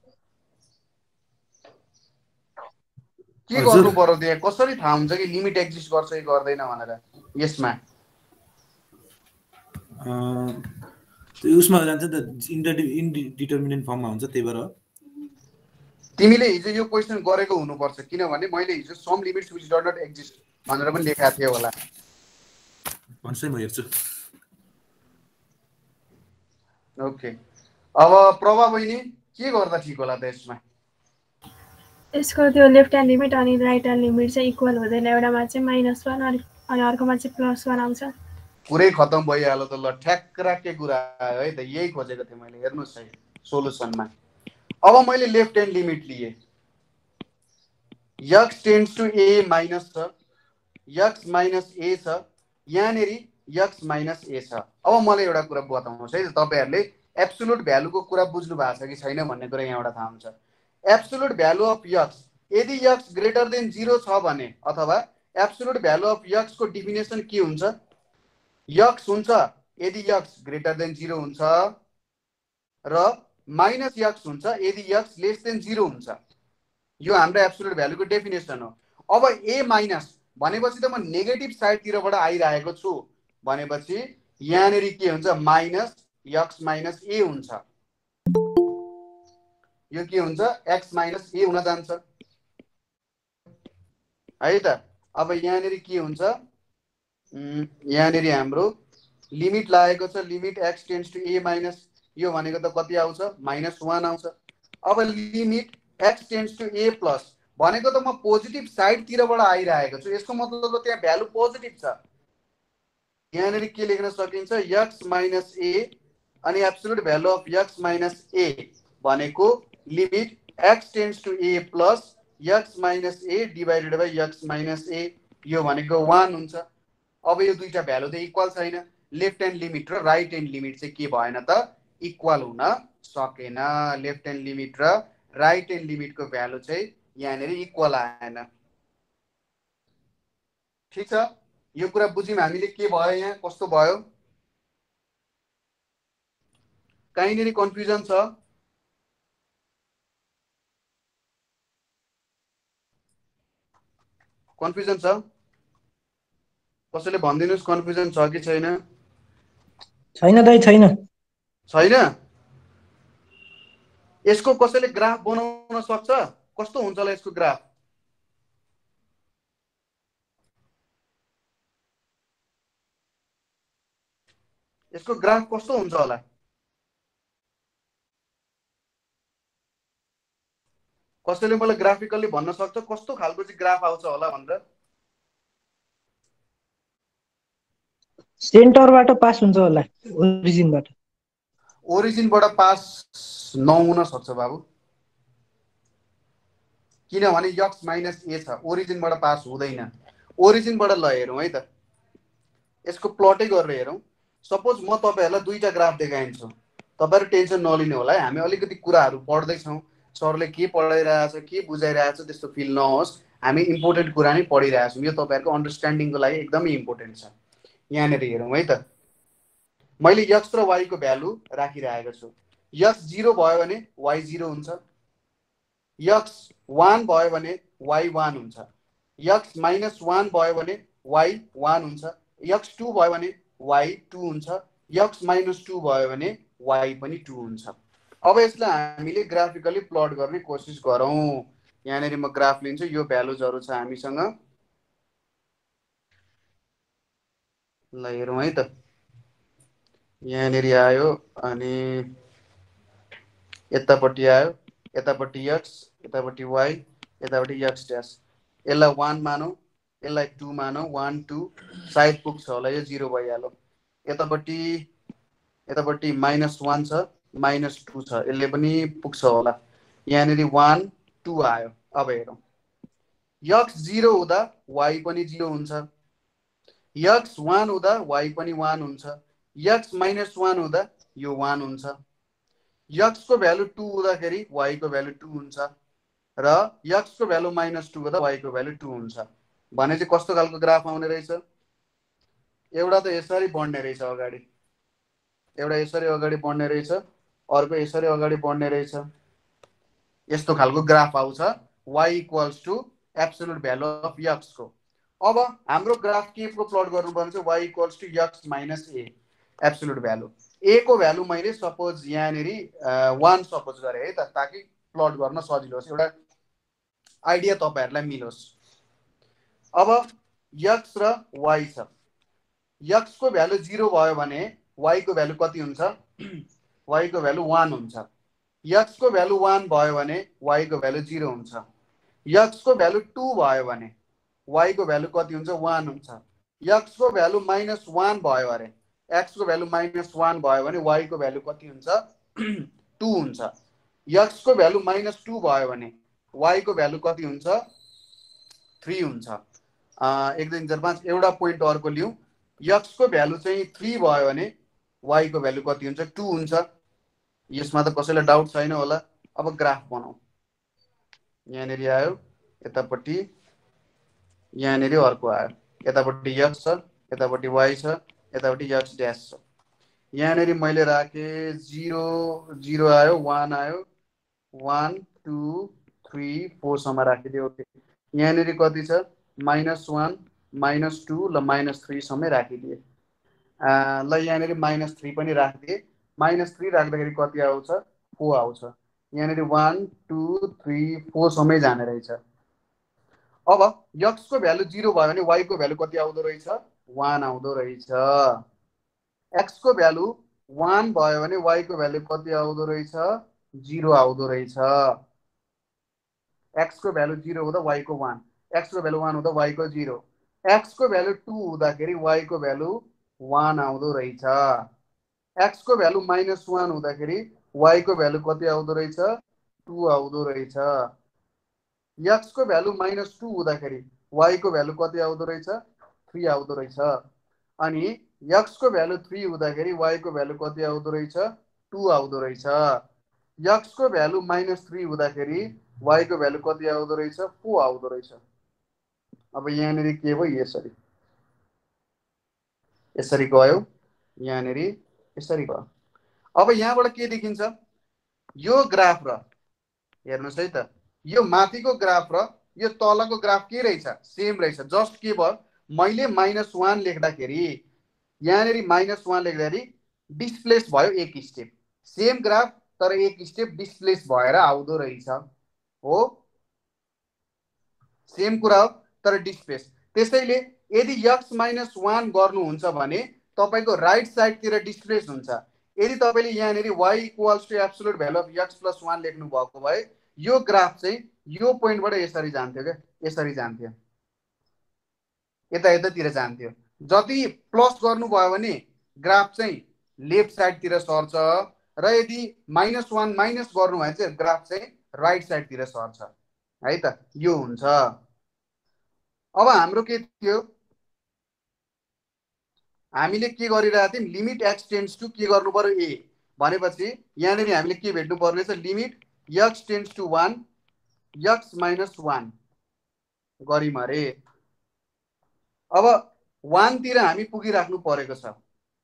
के गर्नु पर्यो त्यहाँ? कसरी थाहा हुन्छ कि लिमिट एक्जिस्ट गर्छ कि गर्दैन भनेर? यसमा उसमा जान्छ त इन्डिटर्मिनेन्ट फर्ममा हुन्छ, त्यही भएर तिमीले हिजो यो क्वेशन गरेको हुनुपर्छ, किनभने मैले हिजो some limits which does not exist भनेर पनि लेखेको थिएँ होला। भन्छ म हेर्छु। ओके, अब प्रभा बहिनी के गर्दा ठिक होला त यसमा? यसको त्यो लेफ्ट ह्यान्ड लिमिट अनि राइट ह्यान्ड लिमिट चाहिँ इक्वल हुँदैन, एउटामा चाहिँ -1 अनि अर्कोमा चाहिँ +1 आउँछ। पुरै खतम भइहाल्यो त। ल ठ्याक्राके कुरा आयो है त, यही खोजेको थिएँ मैले। हेर्नुस् है, सोलुसनमा। अब मैले लेफ्ट ह्यान्ड लिमिट लिए, x tends to a minus छ, x माइनस a छ, यहाँनेरि x माइनस a छ। अब मलाई एउटा कुरा बताउनुहोस् है, तपाईहरुले एब्सोल्युट भ्यालुको कुरा बुझ्नु भएको छ कि छैन भन्ने कुरा यहाँबाट थाहा हुन्छ। एब्सोल्युट भ्यालु अफ x यदि x ग्रेटर देन 0 छ भने, अथवा एब्सोल्युट भ्यालु अफ x को डेफिनेसन के हुन्छ, x हुन्छ यदि x ग्रेटर देन 0 हुन्छ र माइनस x हुन्छ यदि x लेस देन 0 हुन्छ। यो हाम्रो एब्सोल्युट भ्यालुको डेफिनेसन हो। अब a माइनस भनेपछि त म नेगेटिभ साइडतिरबाट आइरहेको छु भनेपछि यहाँनेरि के हुन्छ, माइनस x माइनस a हुन्छ। यो के हुन्छ, x माइनस a हुन जान्छ है त। अब यहाँनेरि के हुन्छ, यहाँनेरि हाम्रो लिमिट लागेको छ, limit x tends to a minus, यो भनेको त कति आउँछ, -1 आउँछ। अब limit x tends to a plus भनेको त म पोजिटिभ साइडतिरबाट आइरहेको छु, यसको मतलब त त्यहाँ भ्यालु पोजिटिभ छ। यहाँनेरि के लेख्न सकिन्छ, x माइनस a अनि absolute value of x minus a भनेको limit x tends to a plus x minus a divided by x minus a, यो भनेको 1 हुन्छ। अब यो दुईटा भ्यालु त इक्वल छैन, लेफ्ट ह्यान्ड लिमिट र राइट ह्यान्ड लिमिट चाहिँ के भएन त, इक्वल हुन सकेन। लेफ्ट ह्यान्ड लिमिट र राइट ह्यान्ड लिमिटको भ्यालु चाहिँ यहाँनेरि इक्वल आएन। ठीक छ, यो कुरा बुझ्यौं हामीले, के भयो यहाँ कस्तो भयो, कहीँनेरि कन्फ्युजन छ? कन्फ्युजन छ? कसैले भनिदिनुस् कन्फ्युजन छ कि छैन? छैन दाइ, छैन। छैन? यसको कसैले ग्राफ बनाउन सक्छ? कस्तो हुन्छ होला यसको ग्राफ? यसको ग्राफ कस्तो हुन्छ होला? कसैले मलाई ग्राफिकली भन्न सक्छ कस्तो खालको चाहिँ ग्राफ आउँछ होला भनेर? सेन्टरबाट पास हुन्छ होला, ओरिजिनबाट। ओरिजिनबाट पास नहुन सक्छ बाबु, किनभने x माइनस a छ, ओरिजिनबाट पास हुँदैन। ओरिजिनबाट ल हेरौँ है त, यसको प्लटै गरेर हेरौँ। सपोज म तपाईहरुलाई दुईटा ग्राफ देखाइन्छु, तपाईहरु टेन्सन नलिनु होला है, हामी अलिकति कुराहरु पढ्दैछौँ, सरले के पढाइरहेछ के बुझाइरहेछ त्यस्तो फिल नहोस्, हामी इम्पोर्टेन्ट कुरा नै पढिरहेछौँ, यो तपाईहरुको अन्डरस्ट्यान्डिङको लागि एकदमै इम्पोर्टेन्ट छ। यहाँनेर हेरौँ है त, मैले x र y को भ्यालु राखिरहेको छु। x 0 भयो भने y 0 हुन्छ, x 1 भयो भने y 1 हुन्छ, x माइनस 1 भयो भने y 1 हुन्छ, x 2 भयो भने y 2 हुन्छ, x माइनस 2 भयो भने y पनि 2 हुन्छ। अब यसलाई हामीले ग्राफिकली प्लट गर्ने कोसिस गरौँ। यहाँनेर म ग्राफ लिन्छु, यो भ्यालुजहरु छ हामीसँग, ल हेरौँ है त। यहाँनेर आयो अनि यतापट्टि आयो, यतापट्टि x, यतापट्टि y, यतापट्टि x ड्यास। यसलाई 1 मानौँ, यसलाई 2 मानौँ, 1 2 सायद पुग्छ होला, यो 0 भइहाल्यो। यतापट्टि माइनस 1 छ, माइनस 2 छ, यसले पनि पुग्छ होला। यहाँनेर 1 2 आयो। अब हेरौँ, x 0 हुँदा y पनि 0 हुन्छ, x 1 हुँदा y पनि 1 हुन्छ, x माइनस 1 हुँदा यो 1 हुन्छ, x को भ्यालु 2 हुँदाखेरि y को भ्यालु 2 हुन्छ र x को भ्यालु माइनस 2 हुँदा y को भ्यालु 2 हुन्छ। भने चाहिँ कस्तो खालको ग्राफ आउने रहेछ, एउटा त यसरी बढ्ने रहेछ अगाडि, एउटा यसरी अगाडि बढ्ने रहेछ, अर्को यसरी अगाडि बढ्ने रहेछ, यस्तो खालको ग्राफ आउँछ y equals to absolute value of x को। अब हाम्रो ग्राफ के को प्लट गर्नुपर्छ, y equals to x minus a absolute value. a को भ्यालु मैले सपोज यहाँनेरि 1 सपोज गरे है त, ताकि प्लट गर्न सजिलो होस्, एउटा आइडिया तपाईहरुलाई मिलोस्। अब x र y छ, x को भ्यालु 0 भयो भने y को भ्यालु कति हुन्छ, y को भ्यालु 1 हुन्छ, x को भ्यालु 1 भयो भने y को भ्यालु 0 हुन्छ, x को भ्यालु 2 भयो भने y को भ्यालु कति हुन्छ, 1 हुन्छ, x को भ्यालु -1 भयो अरे, x को भ्यालु -1 भयो भने y को भ्यालु कति हुन्छ, 2 हुन्छ। x को भ्यालु -2 भयो भने y को भ्यालु कति हुन्छ 3 हुन्छ। 1 2 3 4 5 एउटा पोइन्ट अर्को लिउँ। x को भ्यालु चाहिँ 3 भयो भने y को भ्यालु कति हुन्छ 2 हुन्छ। यसमा त कसैलाई डाउट छैन होला। अब ग्राफ बनाऊ। यहाँनेरि आयो, यतापट्टि यहाँनेरि अर्को आयो, यतापट्टि x छ, यतापट्टि y छ, यतापट्टि x ड्यास छ। यहाँनेरि मैले राखे 0 0 आयो, 1 आयो, 1 2 3 4 सम्म राखिदियो। ओके, यहाँनेरि कति छ -1 -2 ल -3 सम्म राखिदिए। ल यहाँनेरि -3 पनि राखिदिए। -3 राख्दाखेरि कति आउँछ 4 आउँछ। यहाँनेरि 1 2 3 4 सम्मै जाने रहेछ। अब x को भ्यालु 0 भयो भने y को भ्यालु कति आउँदो रहेछ 1 आउँदो रहेछ। x को भ्यालु 1 भयो भने y को भ्यालु कति आउँदो रहेछ 0 आउँदो रहेछ। x को भ्यालु 0 हुँदा y को 1, x को भ्यालु 1 हुँदा y को 0, x को भ्यालु 2 हुँदाखेरि y को भ्यालु 1 आउँदो रहेछ। x को भ्यालु -1 हुँदाखेरि y को भ्यालु कति आउँदो रहेछ 2 आउँदो रहेछ। x को भ्यालु -2 हुँदाखेरि y को भ्यालु कति आउँदो रहेछ 3 आउँदो रहेछ। अनि x को भ्यालु 3 हुँदाखेरि y को भ्यालु कति आउँदो रहेछ 2 आउँदो रहेछ। x को भ्यालु -3 हुँदाखेरि y को भ्यालु कति आउँदो रहेछ 4 आउँदो रहेछ। अब यहाँनेरि के भयो यसरी यसरी गयो, यहाँनेरि यसरी गयो। अब यहाँबाट के देखिन्छ यो ग्राफ र हेर्नुस् है त, यो माथिको ग्राफ र यो तलको ग्राफ के रहेछ सेम रहेछ। जस्ट के भयो मैले -1 लेख्दाखेरि यहाँनेरि -1 लेख्दाखेरि डिस्प्लेस भयो एक स्टेप। सेम ग्राफ तर एक स्टेप डिस्प्लेस भएर आउँदो रहेछ। हो सेम कुरा हो तर डिस्प्लेस। त्यसैले यदि x -1 गर्नुहुन्छ भने तपाईको राइट साइडतिर डिस्प्लेस हुन्छ। यदि तपाईले यहाँनेरि y = absolute value of x + 1 लेख्नु भएको भए यो ग्राफ चाहिँ यो पोइन्टबाट यसरी जान्थ्यो के, यसरी जान्थ्यो, यता यतातिर जान्थ्यो। जति प्लस गर्नुभयो भने ग्राफ चाहिँ लेफ्ट साइडतिर सर्छ र यदि -1 माइनस गर्नु भयो चाहिँ ग्राफ चाहिँ राइट साइडतिर सर्छ है त। यो हुन्छ। अब हाम्रो के थियो हामीले के गरिरहेको थियौं लिमिट x टेन्ड्स टु के गर्नु पर्यो a भनेपछि यहाँनेरि हामीले के भेट्नु पर्ने छ limit x tends to 1 x -1 गरिम अरे। अब 1 तिर हामी पुगिराख्नु परेको छ।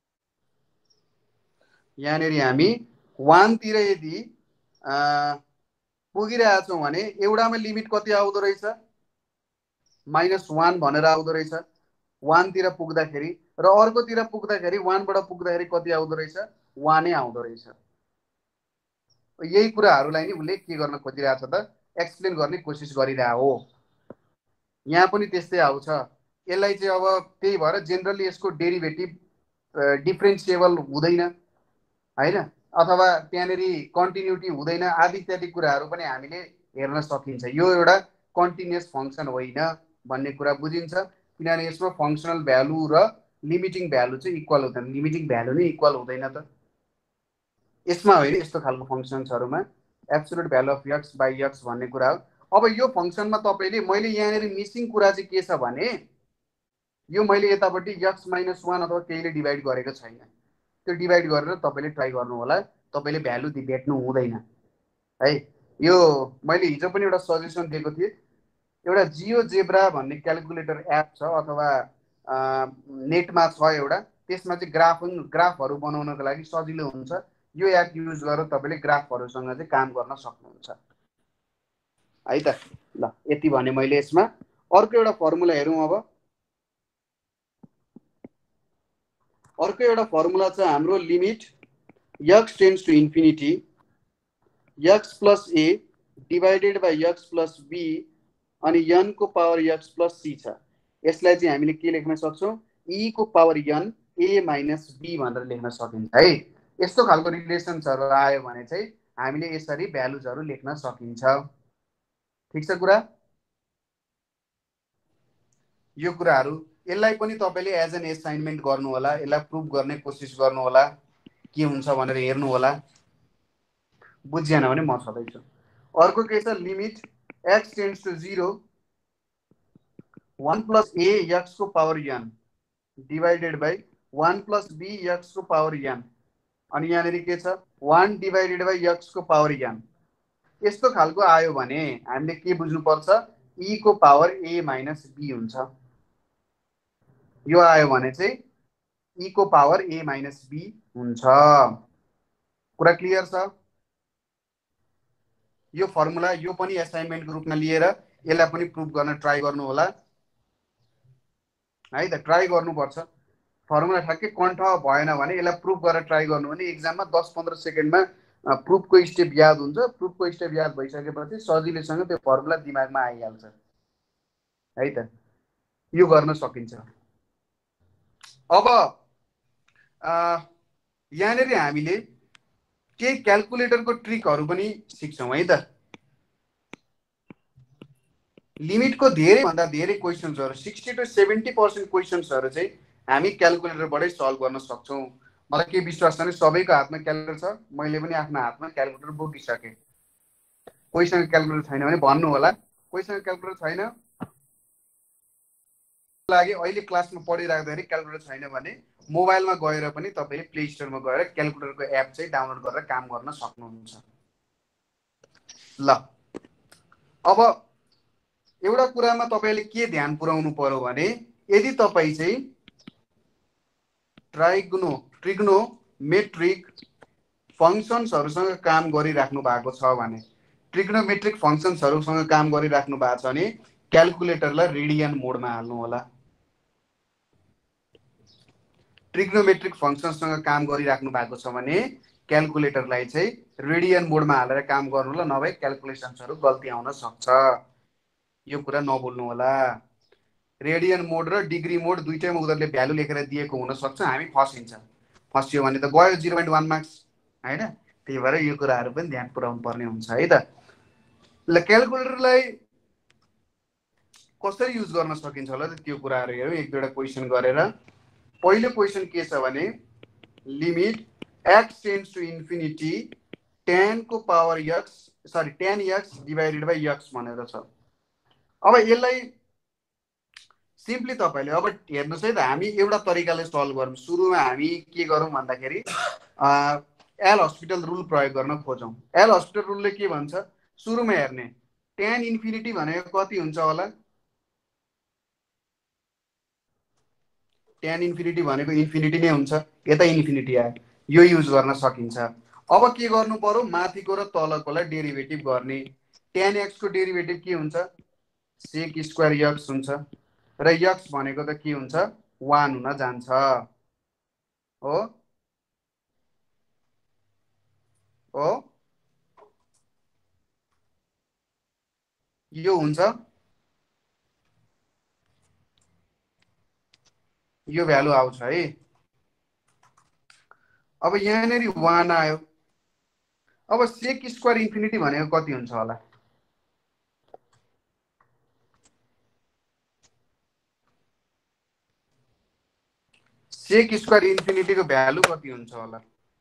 यहाँनेरि हामी 1 तिर यदि पुगिरहेका छौं भने एउटामा लिमिट कति आउँदो रहेछ -1 भनेर आउँदो रहेछ 1 तिर पुग्दाखेरि, र अर्कोतिर पुग्दाखेरि 1 बाट पुग्दाखेरि कति आउँदो रहेछ 1 नै आउँदो रहेछ। यही कुराहरूलाई नि उले के गर्न खोजिरहेछ त एक्सप्लेन गर्ने कोसिस गरिरहेको हो। यहाँ पनि त्यस्तै आउँछ। यसलाई चाहिँ अब त्यही भएर जेनरली यसको डेरिभेटिभ डिफरेन्सिएबल हुँदैन हैन, अथवा त्यहाँनेरि कन्टिन्युटी हुँदैन आदि इत्यादि कुराहरू पनि हामीले हेर्न सकिन्छ। यो एउटा कन्टिन्युअस फंक्सन होइन भन्ने कुरा बुझिन्छ, किनभने यसमा फंक्सनल भ्यालु र लिमिटिङ भ्यालु चाहिँ इक्वल हुँदैन। लिमिटिङ भ्यालु नै इक्वल हुँदैन त यसमा होइन। यस्तो खालको फंक्सन्सहरुमा absolute value of x by x भन्ने कुरा हो। अब यो फंक्सनमा तपाईले मैले यहाँनेरि मिसिङ कुरा चाहिँ के छ भने यो मैले यतापट्टि x -1 अथवा केहीले डिभाइड गरेको छैन। त्यो डिभाइड गरेर तपाईले ट्राई गर्नु होला, तपाईले भ्यालु भेट्नु हुँदैन है। यो मैले हिजो पनि एउटा सजेसन दिएको थिए। एउटा जियोजेब्रा भन्ने क्याल्कुलेटर एप छ अथवा नेटमा छ एउटा, त्यसमा चाहिँ ग्राफहरु बनाउनको लागि सजिलो हुन्छ। यो एप युज गरेर तपाईले ग्राफहरुसँग चाहिँ काम गर्न सक्नुहुन्छ है त। ल यति भने मैले यसमा अर्को एउटा फर्मुला हेरौं। अब अर्को एउटा फर्मुला छ हाम्रो limit x tends to infinity x plus a divided by x plus b अनि n को पावर x प्लस c छ। यसलाई चाहिँ हामीले के लेख्न सक्छौं e को power n a minus b भनेर लेख्न सकिन्छ है। यस्तो खालको रिलेसन्सहरु आयो भने चाहिँ हामीले यसरी भ्यालुजहरु लेख्न सकिन्छ। ठीक छ कुरा। यो कुराहरु यसलाई पनि तपाईले एज एन असाइनमेन्ट गर्नु होला, यसलाई प्रुभ गर्ने कोसिस गर्नु होला, के हुन्छ भनेर हेर्नु होला। बुझिएन भने म छँदैछु। अर्को के छ limit x tends to 0 1 plus a x को power n divided by 1 plus b x को पावर n अनि यहाँनिर के छ 1 डिवाइडेड बाई x को पावर n। यस्तो खालको आयो भने हामीले के बुझ्नुपर्छ e को पावर a माइनस b हुन्छ। यो आयो भने चाहिँ e को पावर a माइनस b हुन्छ। कुरा क्लियर छ? यो फर्मुला यो पनि असाइनमेन्टको रूपमा लिएर यसलाई पनि प्रुभ गर्न ट्राई गर्नु होला है त। ट्राई गर्नुपर्छ। फर्मुला ठ्याक्कै कन्ठ भएन भने यसलाई प्रुभ गरेर ट्राई गर्नु भने एक्जाममा 10-15 सेकेन्डमा प्रुफको स्टेप याद हुन्छ। प्रुफको स्टेप याद भइसकेपछि सजिलैसँग त्यो फर्मुला दिमागमा आइहाल्छ है त। यो गर्न सकिन्छ। अब यहाँनिर हामीले केही क्याल्कुलेटरको ट्रिकहरू पनि सिक्छौँ है त। लिमिटको धेरैभन्दा धेरै क्वेसन्सहरू 60 to 70% क्वेसन्सहरू चाहिँ हामी क्याल्कुलेटरबाटै सल्भ गर्न सक्छौँ। मलाई के विश्वास छ भने सबैको हातमा क्याल्कुलेटर छ। मैले पनि आफ्नो हातमा क्याल्कुलेटर बोकिसकेँ। कोहीसँग क्याल्कुलेटर छैन भने भन्नु होला। कोहीसँग क्याल्कुलेटर छैन लागि अहिले क्लासमा पढिराख्दाखेरि क्याल्कुलेटर छैन भने मोबाइलमा गएर पनि तपाईँले प्ले स्टोरमा गएर क्याल्कुलेटरको एप चाहिँ डाउनलोड गरेर काम गर्न सक्नुहुन्छ। ल अब एउटा कुरामा तपाईँले के ध्यान पुर्याउनु पर्यो भने यदि तपाईँ चाहिँ ट्रिग्नोमेट्रिक फङ्सन्सहरूसँग काम गरिराख्नु भएको छ भने ट्रिग्नोमेट्रिक फङ्सन्सहरूसँग काम गरिराख्नु भएको छ भने क्याल्कुलेटरलाई रेडियन मोडमा हाल्नु होला। ट्रिग्नोमेट्रिक फङ्सन्ससँग काम गरिराख्नु भएको छ भने क्याल्कुलेटरलाई चाहिँ रेडियन मोडमा हालेर काम गर्नु होला, नभए क्याल्कुलेसन्सहरू गल्ती आउन सक्छ। यो कुरा नभुल्नु होला। रेडियन मोड र डिग्री मोड दुईटैमा उनीहरूले भ्यालु लेखेर दिएको हुन सक्छ। हामी फस्यो भने त गयो 0.1 मार्क्स हैन। त्यही भएर यो कुराहरू पनि ध्यान पुर्याउनु पर्ने हुन्छ है त। ल क्याल्कुलेटरलाई कसरी युज गर्न सकिन्छ होला त त्यो कुराहरू हेरौँ एक दुईवटा क्वेसन गरेर। पहिलो क्वेसन के छ भने limit x tends to infinity tan को power tan x divided by x भनेर छ। अब यसलाई सिम्पली तपाईले अब हेर्नुस् है त। हामी एउटा तरिकाले सल्भ गरौँ। सुरुमा हामी के गरौँ भन्दाखेरि एल हस्पिटल रुल प्रयोग गर्न खोजौँ। एल हस्पिटल रुलले के भन्छ सुरुमा हेर्ने tan इन्फिनिटी भनेको कति हुन्छ होला। tan इन्फिनिटी भनेको इन्फिनिटी नै हुन्छ। यता इन्फिनिटी आयो। यो युज गर्न सकिन्छ। अब के गर्नु पर्यो माथिको र तलकोलाई डेरिभेटिभ गर्ने। tan x को डेरिभेटिभ के हुन्छ sec स्क्वायर x हुन्छ र x भनेको त के हुन्छ 1 हुन जान्छ हो। यो हुन्छ। यो भ्यालु आउँछ है। अब यहाँनेरि 1 आयो। अब sec स्क्वायर इन्फिनिटी भनेको कति हुन्छ होला। sec स्क्वायर इन्फिनिटी को भ्यालु कति हुन्छ होला।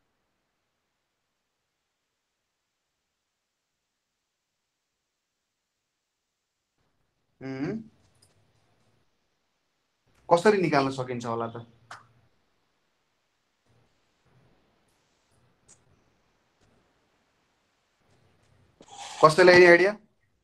कसरी निकाल्न सकिन्छ होला त। कसैलाई एनी आइडिया?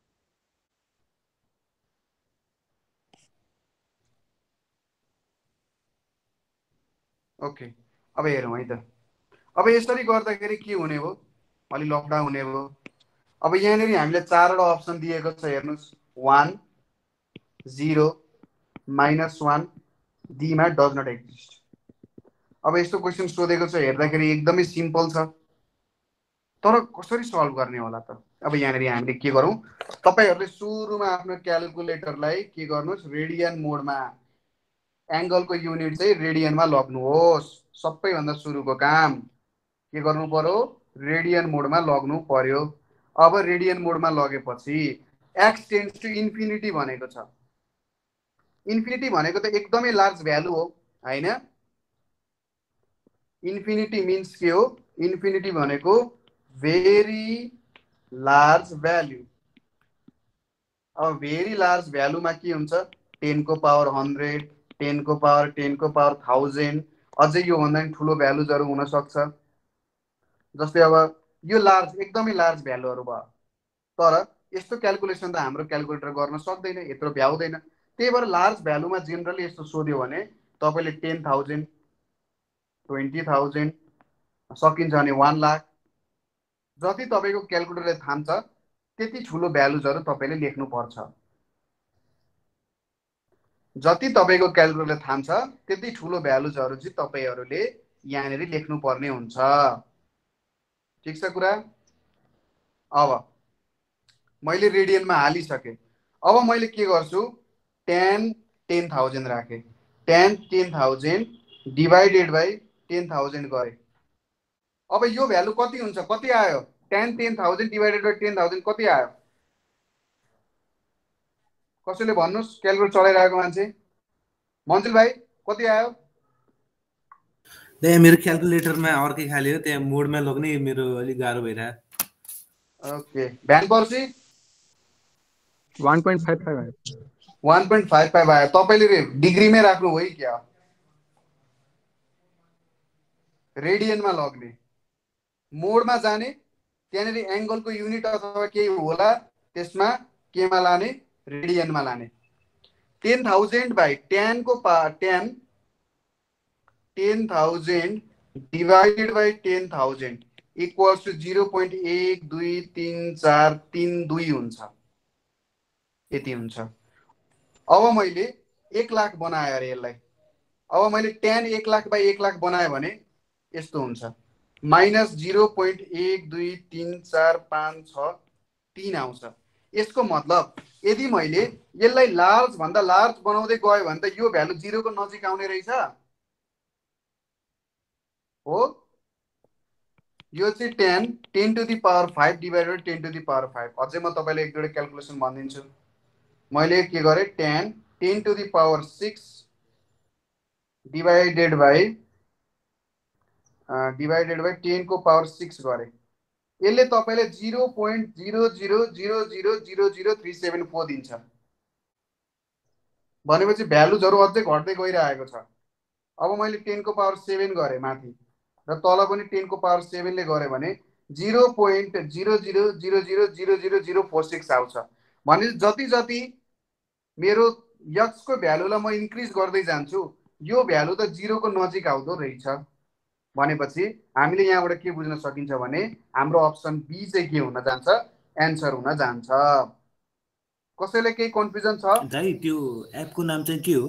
ओके अब हेरौँ है त। अब यसरी गर्दाखेरि के हुने हो अलि लफडा हुने हो। अब यहाँनिर हामीले चारवटा अप्सन दिएको छ हेर्नुस् 1 0 -1 डी मा डज नट एक्जिस्ट। अब यस्तो क्वेसन सोधेको छ हेर्दाखेरि एकदमै सिम्पल छ तर कसरी सल्भ गर्ने होला त। अब यहाँनिर हामीले के गरौँ तपाईहरुले सुरुमा आफ्नो क्याल्कुलेटरलाई के गर्नुस् रेडियन मोडमा एंगलको युनिट चाहिँ रेडियनमा लग्नुहोस्। सबैभन्दा सुरुको काम के गर्नु पर्यो रेडियन मोडमा लग्नु पर्यो। अब रेडियन मोडमा लगेपछि x टेन्ड्स टु इन्फिनिटी भनेको छ। इन्फिनिटी भनेको त एकदमै लार्ज भ्यालु हो हैन। इन्फिनिटी मिन्स के हो इन्फिनिटी भनेको भेरी लार्ज भ्यालु। अब भेरी लार्ज भ्यालुमा के हुन्छ 10 को पावर 100, 10 को पावर 10 को पावर 1000, अझै यो भन्दा पनि ठुलो भ्यालुजहरू हुन सक्छ। जस्तै अब यो लार्ज एकदमै लार्ज भ्यालुहरू भयो, तर यस्तो क्यालकुलेसन त हाम्रो क्यालकुलेटर गर्न सक्दैन, यत्रो भ्याउँदैन। त्यही भएर लार्ज भ्यालुमा जेनरली यस्तो सोध्यो भने तपाईँले 10,000, 20,000, सकिन्छ भने 1 लाख, जति तपाईँको क्यालकुलेटरले थाम्छ त्यति ठुलो भ्यालुजहरू तपाईँले लेख्नुपर्छ। जति तपाईँको क्यालकुलेटरले थाम्छ त्यति ठुलो भ्यालुजहरू चाहिँ तपाईँहरूले यहाँनिर लेख्नुपर्ने हुन्छ। ठिक छ कुरा? अब मैले रेडियनमा हालिसकेँ। अब मैले के गर्छु 10,000 राखेँ। 10,000 डिभाइडेड बाई 10,000 गरेँ। अब यो भ्यालु कति हुन्छ, कति आयो 10,000 डिभाइडेड बाई 10,000 कति आयो? कसैले भन्नुहोस्, क्यालकुलेटर चलाइरहेको मान्छे। मन्जुल भाइ कति आयो? त्यहाँ मेरो क्यालकुलेटरमा अर्कै खाले हो, त्यहाँ मोडमा लग्ने मेरो अलिक गाह्रो भइरहेको। ओके, भ्यान पर्सी 1.55 आयो। 1.55 आयो। तपाईँले डिग्रीमै राख्नु हो कि क्या? रेडियनमा लग्ने, मोडमा जाने, त्यहाँनिर एङ्गलको युनिट अथवा केही होला, त्यसमा केमा लाने, रेडियनमा लाने। 10,000 बाई 10 को power 10,000 divided by 10,000 equals to 0.123432 हुन्छ, यति हुन्छ। अब मैले 1 लाख बनाएँ अरे यसलाई। अब मैले 10 1 लाख बाई 1 लाख बनाएँ भने यस्तो हुन्छ, माइनस 0.123456 आउँछ। यसको मतलब यदि मैले यसलाई लार्ज भन्दा लार्ज बनाउँदै गयो भने त यो भ्यालु 0 को नजिक आउने रहेछ हो। यो चाहिँ 10 to the power 5 divided 10 to the power 5। अझै म तपाईँलाई एक दुईवटा क्यालकुलेसन भनिदिन्छु। मैले के गरेँ 10 to the power 6 divided by 10 को पावर 6 गरेँ। यसले तपाईँले 0.00000374 दिन्छ। भनेपछि भ्यालुजहरू अझै घट्दै गइरहेको छ। अब मैले 10 को पावर 7 गरेँ माथि र तल पनि 10 को पावर 7 ले गरेँ भने 0.00000046 आउँछ। भनेपछि जति जति मेरो x को भ्यालुलाई म इन्क्रिज गर्दै जान्छु यो भ्यालु त 0 को नजिक आउँदो रहेछ। भनेपछि हामीले यहाँबाट के बुझ्न सकिन्छ भने हाम्रो अप्सन बी चाहिँ के हुन जान्छ, एन्सर हुन जान्छ। कसैले केही कन्फ्युजन छ? दाइ त्यो एपको नाम चाहिँ के हो?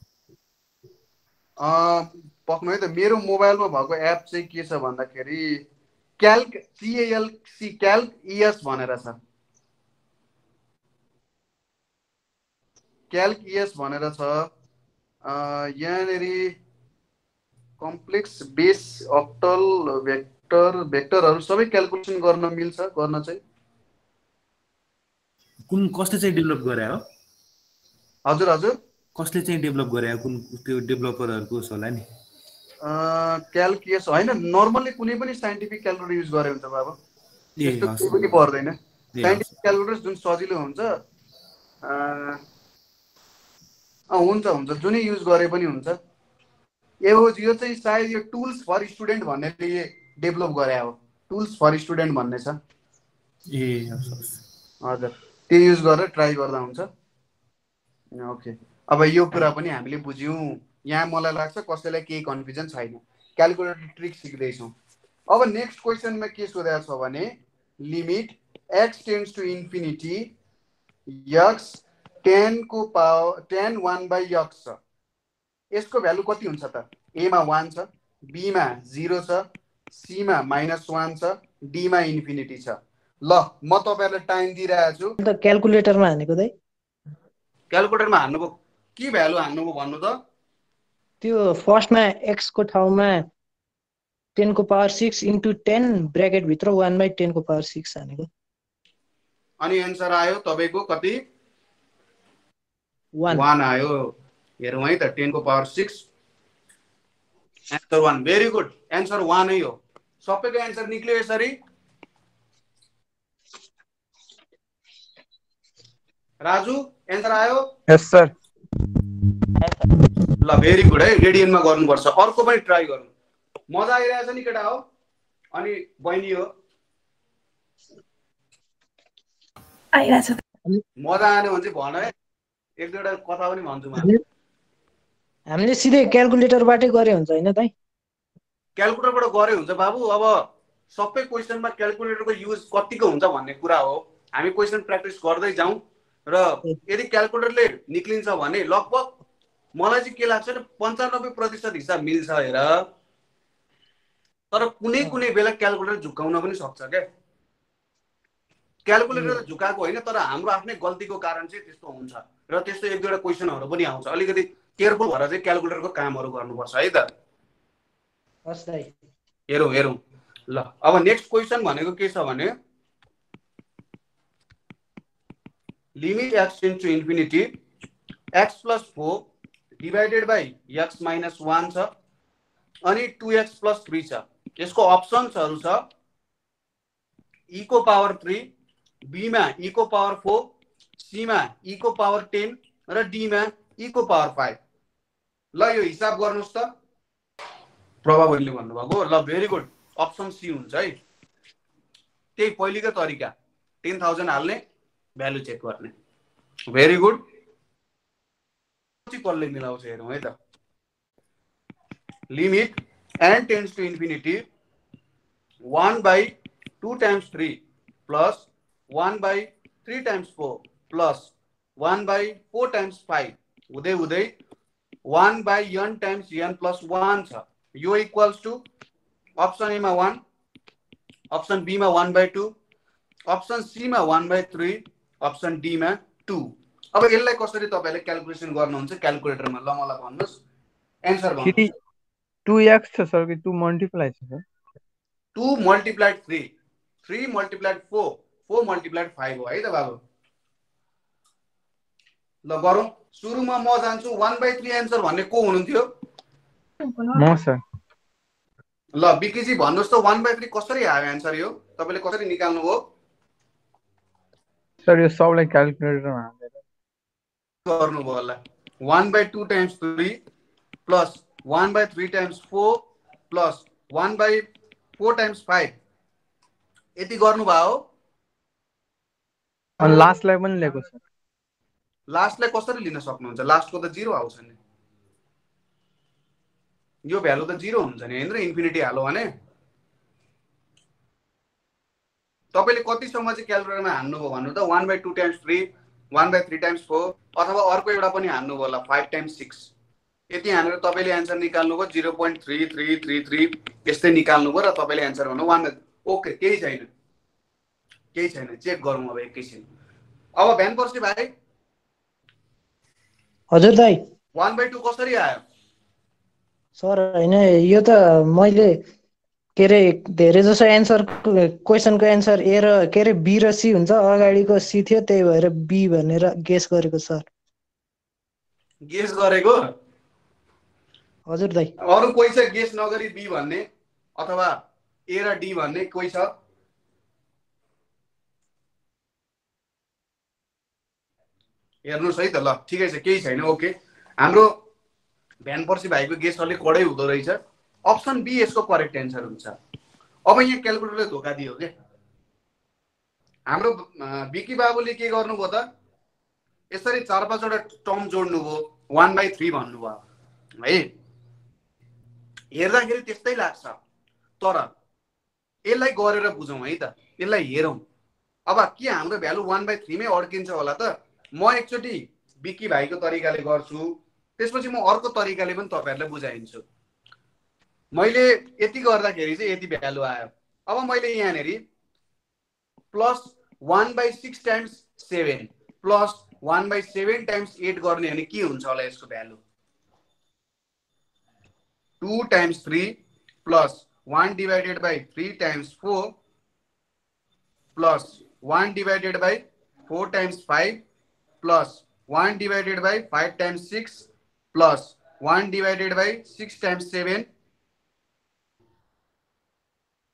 पक्नु है त, मेरो मोबाइलमा भएको एप चाहिँ के छ भन्दाखेरि क्याल्क क्याल्क इएस भनेर छ। क्याल्क इएस भनेर छ। यहाँनेरि कम्प्लेक्स बेस अक्टल भेक्टरहरू सबै क्यालकुलेसन गर्न मिल्छ, गर्न चाहिँ। कुन कसले चाहिँ डेभलप गरे हो? हजुर हजुर, कसले चाहिँ डेभलप गरे हो? कुन त्यो डेभलपरहरुको होला नि? क्याल्कुलेस हैन, नर्मली कुनै पनि साइन्टिफिक क्यालकुलेटर युज गरे हुन्छ बाबा, त्यस्तो केही पनि पर्दैन। साइन्टिफिक क्यालकुलेटर जुन सजिलो हुन्छ हुन्छ जुनै युज गरे पनि हुन्छ। यो चाहिँ सायद यो टुल्स फर स्टुडेन्ट भन्नेले डेभलप गरे हो, टुल्स फर स्टुडेन्ट भन्ने छ। हजुर, त्यो युज गरेर ट्राई गर्दा हुन्छ। ओके, अब यो कुरा पनि हामीले बुझ्यौँ। यहाँ मलाई लाग्छ कसैलाई केही कन्फ्युजन छैन, क्यालकुलेटर ट्रिक सिक्दैछौँ। अब नेक्स्ट क्वेसनमा के सोधेको छ भने limit x tends to infinity x 10 को पावर 10 1 बाई x छ। यसको भ्यालु कति हुन्छ त? a मा 1 छ, b मा 0 छ, c मा -1 छ, d मा इन्फिनिटी छ। ल म तपाईहरुलाई टाइम दिइरहेको छु। त क्यालकुलेटरमा हानेको दाइ? क्यालकुलेटरमा हान्नुभयो, के भ्यालु हान्नुभयो भन्नु त? त्यो फर्स्टमा x को ठाउँमा 10 को पावर 6 इन्टु 10 ब्र्याकेट भित्र 1 बाई 10 को पावर 6 हानेको। अनि एन्सर आयो तपाईको कति? 1 आयो। हेरौँ है त, 10 को power 6 answer 1। Very good, answer 1 नै हो। सबैको एन्सर निक्ल्यो यसरी। राजु एन्सर आयो? Yes sir. ल भेरी गुड है, रेडियनमा गर्नुपर्छ। अर्को पनि ट्राई गरौँ। मजा आइरहेछ नि केटा हो? अनि बहिनी हो? आइरहेछ। मजा आएन भने चाहिँ भन है, एक दुईवटा कथा पनि भन्छु म। हामीले सिधै क्याल्कुलेटरबाटै गरे हुन्छ हैन दाइ? क्याल्कुलेटरबाट गरे हुन्छ बाबु। अब सबै क्वेसनमा क्याल्कुलेटरको युज कतिको हुन्छ भन्ने कुरा हो। हामी क्वेसन प्र्याक्टिस गर्दै जाउँ र यदि क्याल्कुलेटरले निक्लिन्छ भने लगभग मलाई चाहिँ के लाग्छ भने 95% हिसाब मिल्छ हेर। तर कुनै कुनै बेला क्याल्कुलेटर झुकाउन पनि सक्छ क्या। क्याल्कुलेटर झुकाएको होइन, तर हाम्रो आफ्नै गल्तीको कारण चाहिँ त्यस्तो हुन्छ र त्यस्तो एक दुईवटा क्वेसनहरू पनि आउँछ। अलिकति केयरफुल भएर चाहिँ क्याल्कुलेटरको कामहरू गर्नुपर्छ है त। हस् दाइ। हेरौँ हेरौँ। ल अब नेक्स्ट क्वेसन भनेको के छ भने limit x into infinity x plus 4 divided by x minus 1 छ अनि 2x प्लस 3 छ। यसको अप्सन्सहरू छ e को पावर 3, b मा e को पावर 4, c मा e को पावर 10 र d मा e को पावर 5। ल यो हिसाब गर्नुस् त। प्रभावले भन्नुभएको। ल भेरी गुड, अप्सन सी हुन्छ है। त्यही पहिलेको तरिका 10,000 हाल्ने, भ्यालु चेक गर्ने। Very good. कसले मिलाउँछ हेरौँ है त। Limit n tends to infinity 1/2 times 3 plus 1/3 times 4 plus 1/4 times 5 हुँदै हुँदै 1/n टाइम्स n प्लस 1 छ। यो इक्वल्स टु अप्सन ए मा 1, अप्सन बी मा 1/2, अप्सन सी मा 1/3, अप्सन डी मा 2। अब यसलाई कसरी तपाईले क्याल्कुलेसन गर्नुहुन्छ क्याल्कुलेटरमा? ल मलाई भन्नुस्, एन्सर भन्नुस्। 2x छ सर कि 2 मल्टिप्लाई छ सर? 2 मल्टिप्लाइड 3, 3 मल्टिप्लाइड 4, 4 मल्टिप्लाइड 5 हो है त बाबु। ल गरौँ। सुरुमा म जान्छु 1/3 एन्सर भन्ने को हुनुहुन्थ्यो? म सर। ल बिकीजी भन्नुस् त 1/3 कसरी आयो एन्सर? यो तपाईले कसरी निकाल्नु हो? सर यो सबलाई क्याल्कुलेटरमा हालेर गर्नु भयो होला। 1/2 times 3 plus 1/3 times 4 plus 1/4 times 5 यति गर्नुभयो। अनि लास्टलाई पनि लिएको सर। लास्टलाई कसरी लिन सक्नुहुन्छ? लास्टको त 0 आउँछ नि। यो भ्यालु त 0 हुन्छ नि हैन र इन्फिनिटी हाल्यो भने। तपाईले कतिसम्म चाहिँ क्याल्कुलेटरमा हान्नुभयो भन्नु त? 1/2 टाइम्स 3, 1/3 टाइम्स 4 अथवा अर्को एउटा पनि हान्नुभयो होला 5 टाइम्स 6। यति हानेर तपाईले एन्सर निकाल्नुभयो 0.3333 यस्तै निकाल्नुभयो र तपाईले एन्सर भन्नु 1। ओके, केही छैन, केही छैन। चेक गरौँ अब एकैछिन। अब भ्यान पर्सी भाइ हजुर दाइ। 1/2 कसरी आयो? सर हैन, यो त मैले के रे धेरै जसो एन्सर क्वेसनको एन्सर ए र के रे बी र सी हुन्छ, अगाडिको सी थियो त्यही भएर बी भनेर गेस गरेको सर। गेस गरेको? हजुर दाइ। अरु कोही छ गेस नगरी बी भन्ने अथवा ए र डी भन्ने कोही छ? हेर्नुस् है त। ल ठिकै छ, केही छैन। ओके, हाम्रो भ्यान पर्सी भाइको गेस अलिक कडै हुँदो रहेछ। अप्सन बी यसको करेक्ट एन्सर हुन्छ। अब यहाँ क्याल्कुलेटरले धोका दियो के? हाम्रो बिकी बाबुले के गर्नुभयो त? यसरी 4-5 वटा टर्म जोड्नुभयो, 1/3 भन्नुभयो है। हेर्दाखेरि त्यस्तै लाग्छ, तर यसलाई गरेर बुझौँ है त। यसलाई हेरौँ। अब के हाम्रो भ्यालु 1/3 मै अड्किन्छ होला त? म एकचोटि बिकी भाइको तरिकाले गर्छु, त्यसपछि म अर्को तरिकाले पनि तपाईहरुलाई बुझाइदिन्छु। मैले यति गर्दाखेरि चाहिँ यति भ्यालु आयो। अब मैले यहाँनेरि प्लस 1/6 टाइम्स 7 प्लस 1/7 टाइम्स 8 गर्ने भने के हुन्छ होला यसको value? 2 times 3 plus 1 divided by 3 times 4 plus 1 divided by 4 times 5 plus 1 divided by 5 times 6 plus 1 divided by 6 times 7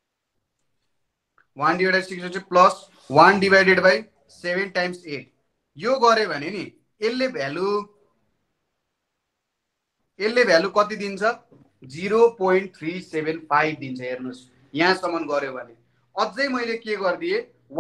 1 divided 6 plus 1 divided by 7 times 8 यो गरे भने नि यसले भ्यालु कति दिन्छ 0.375 दिन्छ। हेर्नुस् यहाँसम्म गऱ्यो भने अझै मैले के गरिदिए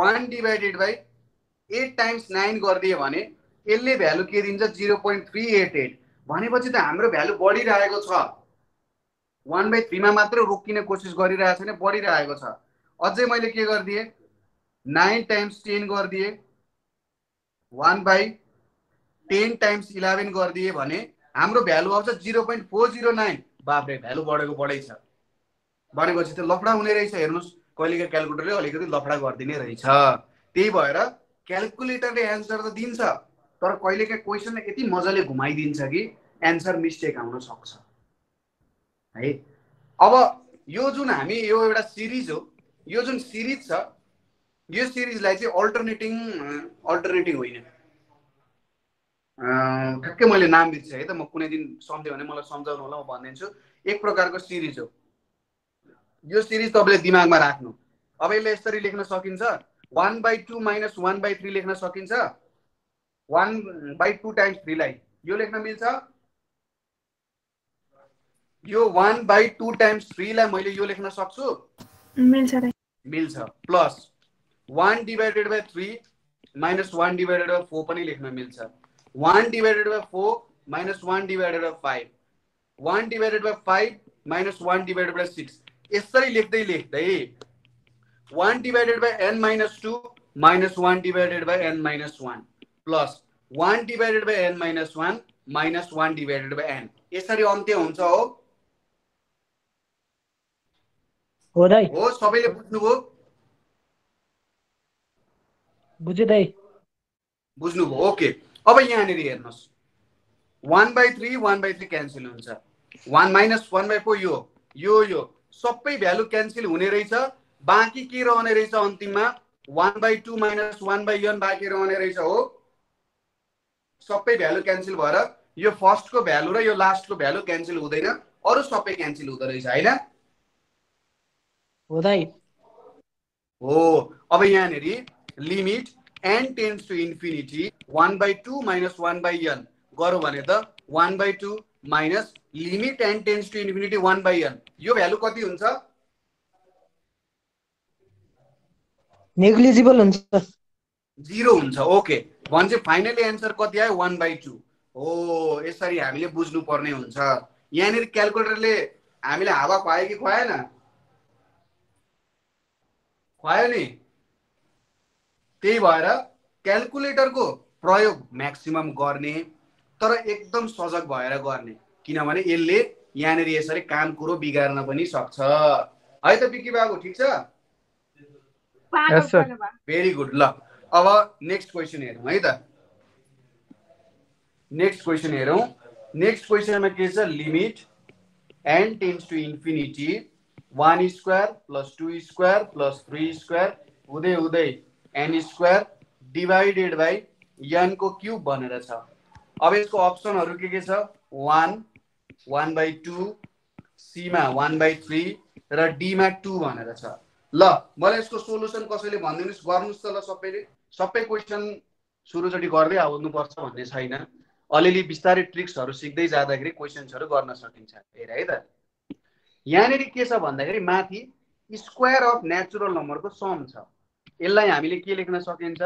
1/8 टाइम्स 9 गरिदिए भने यसले भ्यालु के दिन्छ 0.388 भनेपछि त हाम्रो भ्यालु बढिरहेको छ। 1/3 मा मात्र रोकिने कोसिस गरिरहेको छैन, बढिरहेको छ। अझै मैले के गरिदिए 9 टाइम्स 10 गरिदिए 1/10 टाइम्स 11 गरिदिए भने हाम्रो भ्यालु आउँछ 0.409। बाफ्रे भ्यालु बढेको बढै छ भनेपछि त लफडा हुने रहेछ। हेर्नुस् कहिलेका क्याल्कुलेटरले अलिकति लफडा गरिदिने रहेछ। त्यही भएर क्याल्कुलेटरले एन्सर त दिन्छ तर कहिलेका क्वेसनले यति मजाले घुमाइदिन्छ कि एन्सर मिस्टेक आउन सक्छ है। अब यो जुन हामी यो एउटा सिरिज हो, यो जुन सिरिज छ यो सिरिजलाई चाहिँ अल्टरनेटिङ होइन, ठ्याक्कै मैले नाम बिर्सेँ है त, म कुनै दिन सम्झ्यो भने मलाई सम्झाउनु होला, म भनिदिन्छु। एक प्रकारको सिरिज हो यो सिरिज, तपाईँले दिमागमा राख्नु। अब यसले यसरी लेख्न सकिन्छ 1/2 - 1/3 लेख्न सकिन्छ। 1/2 टाइम्स 3 लाई यो लेख्न मिल्छ। यो 1/2 टाइम्स 3 लाई मैले यो लेख्न सक्छु, मिल्छ। प्लस 1/3 - 1/4 पनि लेख्न मिल्छ। 1/4 - 1/5 1/5 - 1/6 यसरी लेख्दै 1/n - 2 - 1/n - 1 plus 1/n - 1 - 1/n यसरी अन्त्य हुन्छ। हो दाइ, हो सबैले बुझ्नुभयो? बुझे दाइ, बुझ्नुभयो? ओके। अब यहाँनिर हेर्नुहोस् 1/3 1/3 क्यान्सल हुन्छ, 1 - 1/4 यो सबै भ्यालु क्यान्सल हुने रहेछ। बाँकी के रहने रहेछ अन्तिममा 1/2 - 1/n बाँकी रहने रहेछ। हो सबै भ्यालु क्यान्सल भएर यो फर्स्टको भ्यालु र यो लास्टको भ्यालु क्यान्सल हुँदैन, अरु सबै क्यान्सल हुँदो रहेछ हैन? हो दाइ। हो। अब यहाँनिर limit n tends to infinity 1/2 - 1/n गरौँ भने त 1/2 minus limit n tends to infinity 1/n यो भ्यालु कति हुन्छ? नेग्लिजिबल हुन्छ, 0 हुन्छ। ओके भने फाइनली एन्सर कति आयो 1/2 हो। यसरी हामीले बुझ्नु पर्ने हुन्छ। यहाँनिर क्याल्कुलेटरले हामीलाई हावा खुवायो कि खुवाएन? खुवायो नि। त्यही भएर क्याल्कुलेटरको प्रयोग म्याक्सिमम गर्ने तर एकदम सजग भएर गर्ने, किनभने यसले यहाँनिर यसरी काम कुरो बिगार्न पनि सक्छ है त। बिकी बाबु ठीक छ? Yes sir. Very good. ल अब नेक्स्ट क्वेसन हेरौँ है त। नेक्स्ट क्वेसनमा के छ? Limit n tends to infinity 1 square plus 2 square plus 3 square हुँदै n square divided by n को क्यूब भनेर छ। अब यसको अप्सनहरु के छ? 1 1/2 c मा 1/3 र d मा 2 भनेर छ। ल मलाई यसको सोलुसन कसैले भनिदिनुस्, गर्नुस् त ल सबैले। सबै क्वेशन सुरुचोटी गर्दै आउनु पर्छ भन्ने छैन, अलिअलि बिस्तारै ट्रिक्सहरु सिक्दै जाँदाखेरि क्वेशन्सहरु गर्न सकिन्छ। हेर है त, यहाँनिर के छ भन्दाखेरि माथि स्क्वायर अफ नेचुरल नम्बरको सम छ। यसलाई हामीले के लेख्न सकिन्छ?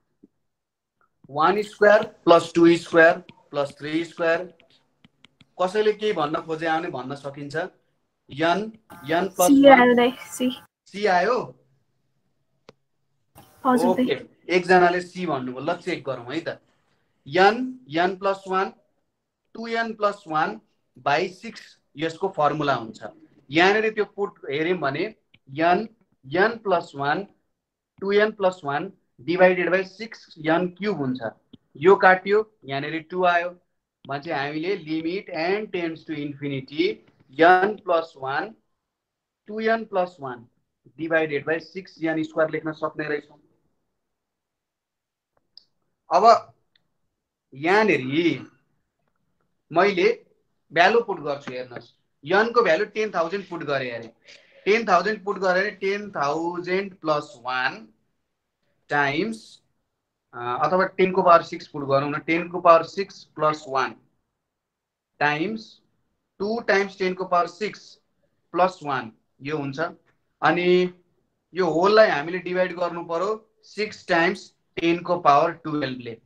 1 square plus 2 square plus 3 square. कसैले के भन्न खोजे आउने भन्न सकिन्छ? n प्लस सी आयो। ओके एकजनाले सी भन्नुभयो। ल चेक गरौँ है त। n plus 1 2n plus 1 by 6 यसको फर्मुला हुन्छ। यहाँनिर त्यो पुट हेर्यौं भने n plus 1 2n plus 1 divided by 6n cube हुन्छ। यो काट्यो, यहाँनिर 2 आयो भने हामीले limit n tends to infinity n plus 1 2n plus 1 divided by 6n square लेख्न सक्ने रहेछौँ। अब यहाँनिर मैले भ्यालु पुट गर्छु। हेर्नुहोस् n को भ्यालु 10,000 पुट गरे अरे। 10,000 पुट गरे 10,000 प्लस 1 टाइम्स अथवा 10 को पावर 6 पुट गरौँ न 10 को पावर 6 प्लस 1 टाइम्स 2 टाइम्स 10 को पावर 6 प्लस 1 यो हुन्छ अनि यो होललाई हामीले डिभाइड गर्नु पर्यो 6 टाइम्स 10 को पावर 12 ले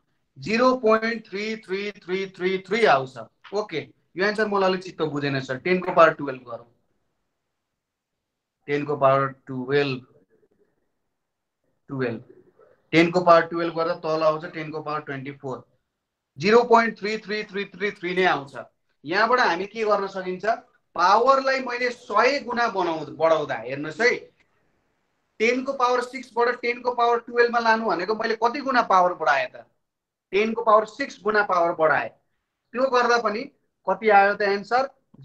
0.33333 आउँछ ओके यो आन्सर मलाई अलिक चित्त बुझेन सर 10 को पावर 12 गरौँ 10 को पावर 12 10 को पावर 12 गर्दा तल आउँछ 10 को पावर 24 0.33333 नै आउँछ यहाँबाट हामी के गर्न सकिन्छ पावरलाई मैले 100 गुणा बढाउँदा हेर्नुस् है 10 को पावर 6 बाट 10 को पावर 12 मा लानु भनेको मैले कति गुणा पावर बढाए त 10 को पावर 6 गुणा पावर बढाए त्यो गर्दा पनि कति आयो त आन्सर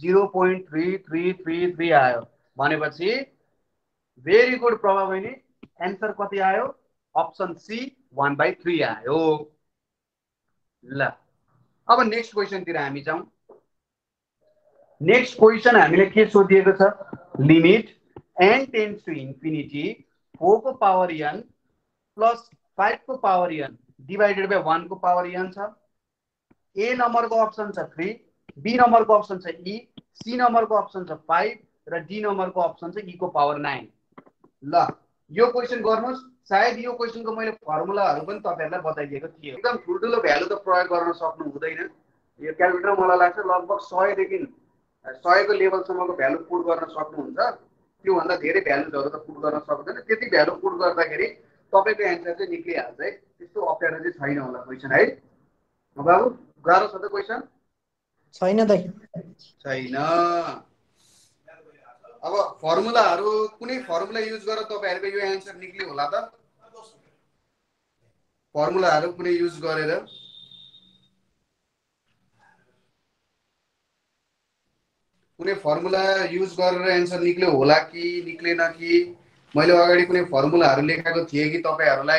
0.3333 आयो भनेपछि भेरी गुड प्रभा बहिनी आन्सर कति आयो अप्सन सी 1/3 आयो ल अब नेक्स्ट क्वेशन तिर हामी जाउँ नेक्स्ट क्वेशन हामीले के सोधिएको छ limit n tends to infinity 4 को पावर n प्लस 5 को पावर n डिवाइडेड बाइ 1 को पावर n छ ए नम्बर को अप्सन छ 3 बी नम्बर को अप्सन छ e सी नम्बर को अप्सन छ 5 र डी नम्बर को अप्सन छ e को पावर 9 ल यो क्वेशन गर्नुस् सायद यो क्वेशनको मैले फर्मुलाहरु पनि तपाईहरुलाई बताइदिएको थिएँ एकदम ठुलठुलो भ्यालु त प्रयोग गर्न सक्नु हुँदैन यो क्याल्कुलेटर मलाई लाग्छ लगभग 100 देखि 100 को लेभलसम्मको भ्यालु पुट गर्न सक्नुहुन्छ त्यो भन्दा धेरै भ्यालुहरु त पुट गर्न सक्दैन त्यति भ्यालु पुट गर्दाखेरि तपाईको आन्सर चाहिँ निक्लिहाल्छ है त्यस्तो अप्ठ्यारो चाहिँ छैन होला क्वेशन है बाबु गाह्रो छ त क्वेशन छैन दाइ छैन अब फर्मुलाहरु कुनै फर्मुला युज गरेर तपाईहरुको यो आन्सर निक्लियो होला त फर्मुलाहरु कुनै युज गरेर कुनै फर्मुला युज गरेर आन्सर निक्ल्यो होला कि निक्लेन कि मैले अगाडि कुनै फर्मुलाहरु लेखेको थिए कि तपाईहरुलाई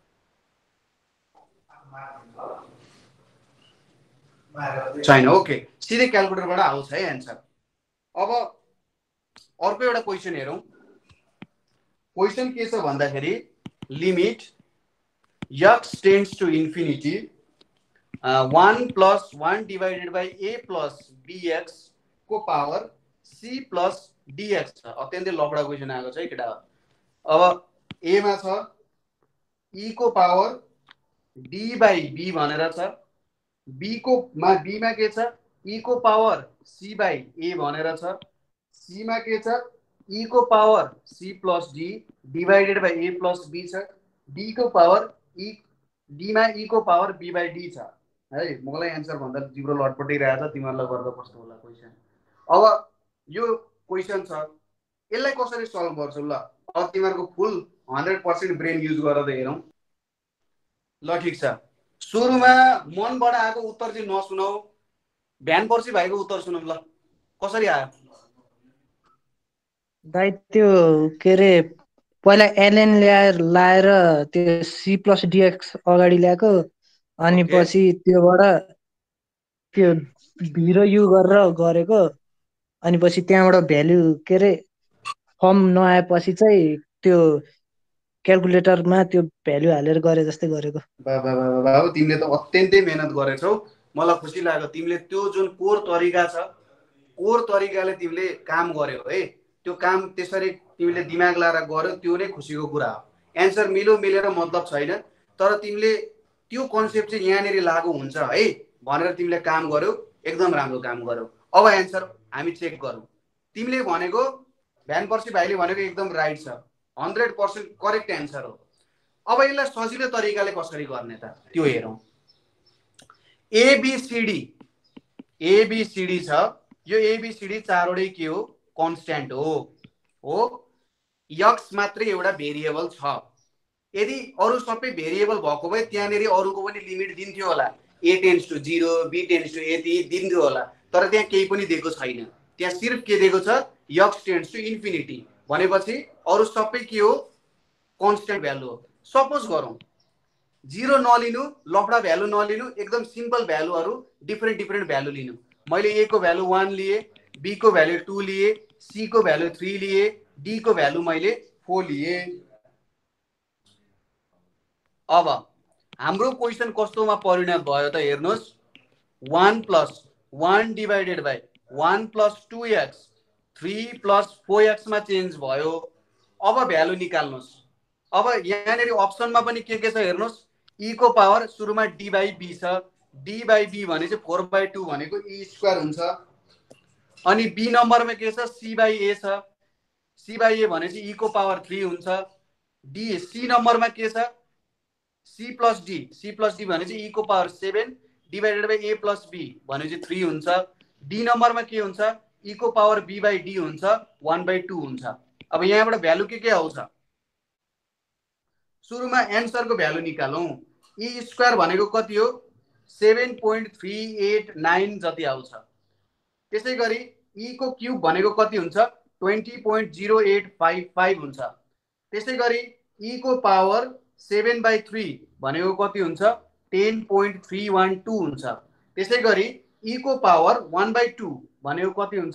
छैन ओके सिधै क्याल्कुलेटरबाट आउँछ है आन्सर अब अर्को एउटा क्वेशन हेरौं क्वेशन के छ भन्दाखेरि limit x tends to infinity 1 plus 1 divided by a plus bx को पावर c प्लस dx छ अत्यन्तै लफडा क्वेशन आएको छ है केटा अब a मा छ e को पावर d बाइ b भनेर छ b मा के छ e को पावर c बाइ a भनेर छ c मा के छ e को power c plus d divided by a plus b छ d को पावर e d मा e को पावर b बाइ d छ है मलाई आन्सर भन्दा जिब्रो लटपटिरहेछ तिमीहरुलाई गर्दा कस्तो होला क्वेशन अब यो क्वेशन छ यसलाई कसरी सल्भ गर्छौ ल अब तिमीहरुको फुल 100% ब्रेन युज गरेर हेरौं ल ठीक छ सुरुमा मनबाट आएको उत्तर चाहिँ नसुनाऊ भ्यान पर्सी भाइको उत्तर सुनौं ल कसरी आयो दाइ त्यो के रे पहिला एलएन लाएर त्यो सी प्लस डिएक्स अगाडि ल्याएको अनि पछि त्योबाट त्यो भी र यु गरेर गरेको अनि पछि त्यहाँबाट भ्यालु के रे फर्म नआएपछि चाहिँ त्यो क्याल्कुलेटरमा त्यो भ्यालु हालेर गरे जस्तै गरेको बाबु तिमीले त अत्यन्तै मेहनत गरेछौ मलाई खुसी लाग्यो तिमीले त्यो जुन कोर तरिका छ कोर तरिकाले तिमीले काम गर्यौ है त्यो काम त्यसरी तिमीले दिमाग लाएर गर्यौ त्यो नै खुसीको कुरा हो आन्सर मिल्यो मिलेर मतलब छैन तर तिमीले त्यो कन्सेप्ट चाहिँ यहाँनेर लागू हुन्छ है भनेर तिमीले काम गर्यौ एकदम राम्रो काम गर्यौ अब आन्सर हामी चेक गरौँ तिमीले भनेको भ्यान पर्सी भाइले भनेको एकदम राइट छ 100% करेक्ट आन्सर हो अब यसलाई सजिलो तरिकाले कसरी गर्ने त त्यो हेरौँ एबीसीडी छ यो एबीसीडी चारवटै के हो कन्स्ट्यान्ट हो x मात्रै एउटा भेरिएबल छ यदि अरु सबै भेरिएबल भएको भए त्यहाँनेरि अरुको पनि लिमिट दिन्थ्यो होला a tends to 0 b tends to यति दिन्थ्यो होला तर त्यहाँ केही पनि दिएको छैन त्यहाँ सिर्फ के दिएको छ x टेन्ड्स टु इन्फिनिटी भनेपछि अरु सबै के हो कन्स्ट्यान्ट भ्यालु हो सपोज गरौँ 0 नलिनु लफडा भ्यालु नलिनु एकदम सिम्पल भ्यालुहरु डिफरेन्ट भ्यालु लिनु मैले a को भ्यालु 1 लिए b को भ्यालु 2 लिए c को भ्यालु 3 लिए d को भ्यालु मैले 4 लिए अब हाम्रो क्वेसन कस्तोमा परिणत भयो त हेर्नुहोस् 1 + 1 डिवाइडेड बाई 1 + 2x 3 + 4x मा चेन्ज भयो। अब भ्यालु निकाल्नुहोस्। अब यहाँनिर अप्सनमा पनि के छ हेर्नुहोस्, e को पावर सुरुमा d/b छ, d/b भने चाहिँ 4/2 भनेको e² हुन्छ। अनि b नम्बरमा के छ c/a छ, c/a भने चाहिँ e को पावर 3 हुन्छ। c नम्बरमा के छ c + d, c + d भने चाहिँ e को power 7 divided by a + b भने चाहिँ 3 हुन्छ। d नम्बरमा के हुन्छ e को पावर b/d हुन्छ 1/2 हुन्छ। अब यहाँबाट भ्यालु के आउँछ, सुरुमा एन्सरको भ्यालु निकालौं। e² भनेको कति हो 7.389 जति आउँछ। त्यसै गरी e को क्युब भनेको कति हुन्छ 20.0855 हुन्छ। त्यसै गरी e को पावर 7/3 भनेको कति हुन्छ 10.312 हुन्छ। त्यसै गरी e को पावर 1/2 भनेको कति हुन्छ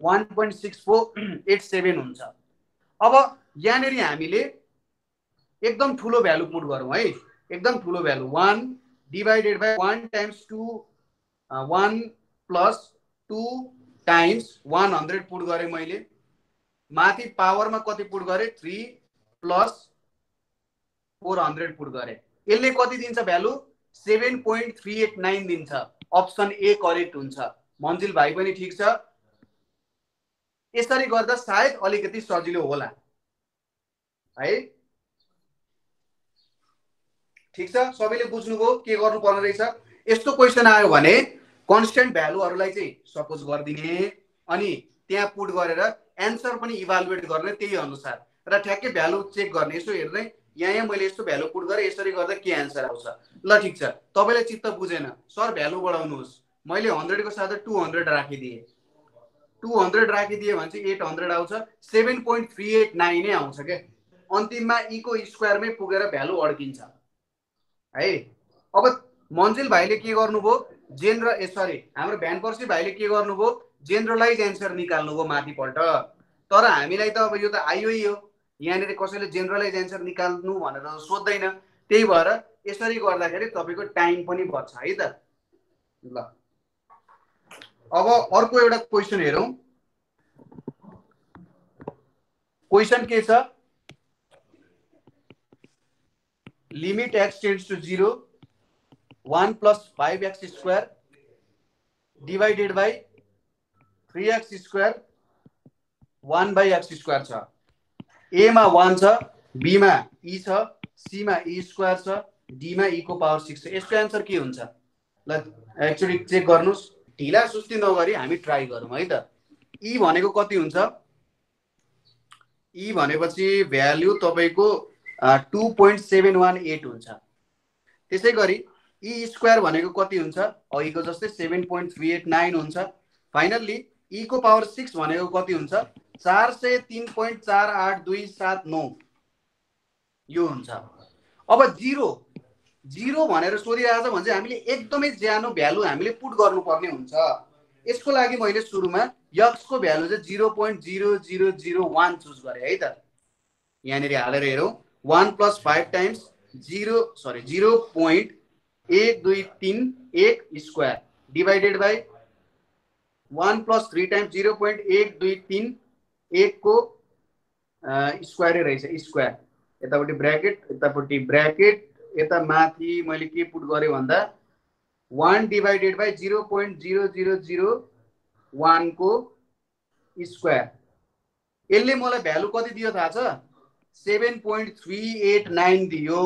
1.6487 हुन्छ। अब यहाँनिर हामीले एकदम ठुलो भ्यालु पुट गरौँ है, एकदम ठुलो value 1 divided by 1 times 2 1 + 2 times 100 put गरेँ मैले। माथि पावरमा कति पुट गरेँ 3 + 400 पुट गरेँ। यसले कति दिन्छ भ्यालु 7.389 दिन्छ। अप्सन ए करेक्ट हुन्छ। मन्जिल भाइ पनि ठीक छ। यसरी गर्दा सायद अलिकति सजिलो होला है। ठीक छ, सबैले बुझ्नुभयो के गर्नुपर्ने रहेछ। यस्तो क्वेसन आयो भने कन्स्टेन्ट भ्यालुहरूलाई चाहिँ सपोज गरिदिने अनि त्यहाँ पुट गरेर एन्सर पनि इभालुएट गर्ने त्यही अनुसार र ठ्याक्कै भ्यालु चेक गर्ने। यसो हेर्दै यहाँ मैले यस्तो भ्यालु पुट गरेँ, यसरी गर्दा के एन्सर आउँछ। ल ठीक छ, तपाईलाई चित्त बुझेन सर भ्यालु बढाउनुहोस्, मैले 100 को साथ 200 राखिदिएँ, 200 राखिदिए भने चाहिँ 800 आउँछ, 7.389 नै आउँछ के। अन्तिममा e को स्क्वायरमै पुगेर भ्यालु अड्किन्छ है। अब मन्जिल भाइले के गर्नुभयो सरी हाम्रो भ्यानपर्सी भाइले के गर्नुभयो जेनरलाइज एन्सर निकाल्नुभयो माथिपल्ट। तर हामीलाई त अब यो त आइयो हो, यहाँनिर कसैले जेनरलाइज एन्सर निकाल्नु भनेर सोध्दैन। त्यही भएर यसरी गर्दाखेरि तपाईको टाइम पनि बच्छ है त। ल अब अर्को एउटा क्वेसन हेरौं। क्वेसन के छ, limit x tends to 0 1 + 5x² divided by 3x² 1/x² छ। a मा 1 छ, b मा e छ, c मा e² छ, d मा e को पावर 6 छ। यसको एन्सर के हुन्छ ल एक्चुअली चेक गर्नुस्, ढिला सुस्ती नगरी हामी ट्राई गरौँ है त। e भनेको कति हुन्छ, e भनेपछि भ्यालु तपाईको 2.718 हुन्छ। त्यसै गरी e² भनेको कति हुन्छ अघिको जस्तै 7.389 हुन्छ। फाइनल्ली e को पावर 6 भनेको कति हुन्छ 403.48279 यो हुन्छ। अब 0 भनेर सोधिरहेछ भने चाहिँ हामीले एकदमै ज्यानो भ्यालु हामीले पुट गर्नुपर्ने हुन्छ। यसको लागि मैले सुरुमा x को भ्यालु चाहिँ 0.0001 चुज गरे है त। यहाँनिर हालेर हेरौं 1 + 5 टाइम्स 0.1231 डिवाइडेड बाई 1 + 3 टाइम्स 0.1231 को स्क्वायर रहेछ स्क्वायर। यतापट्टि ब्र्याकेट यतापट्टि ब्र्याकेट, यता माथि मैले के पुट गरे भन्दा 1 डिवाइडेड बाई 0.0001 को स्क्वायर। यसले मलाई भ्यालु कति दियो थाहा छ 7.389 दियो।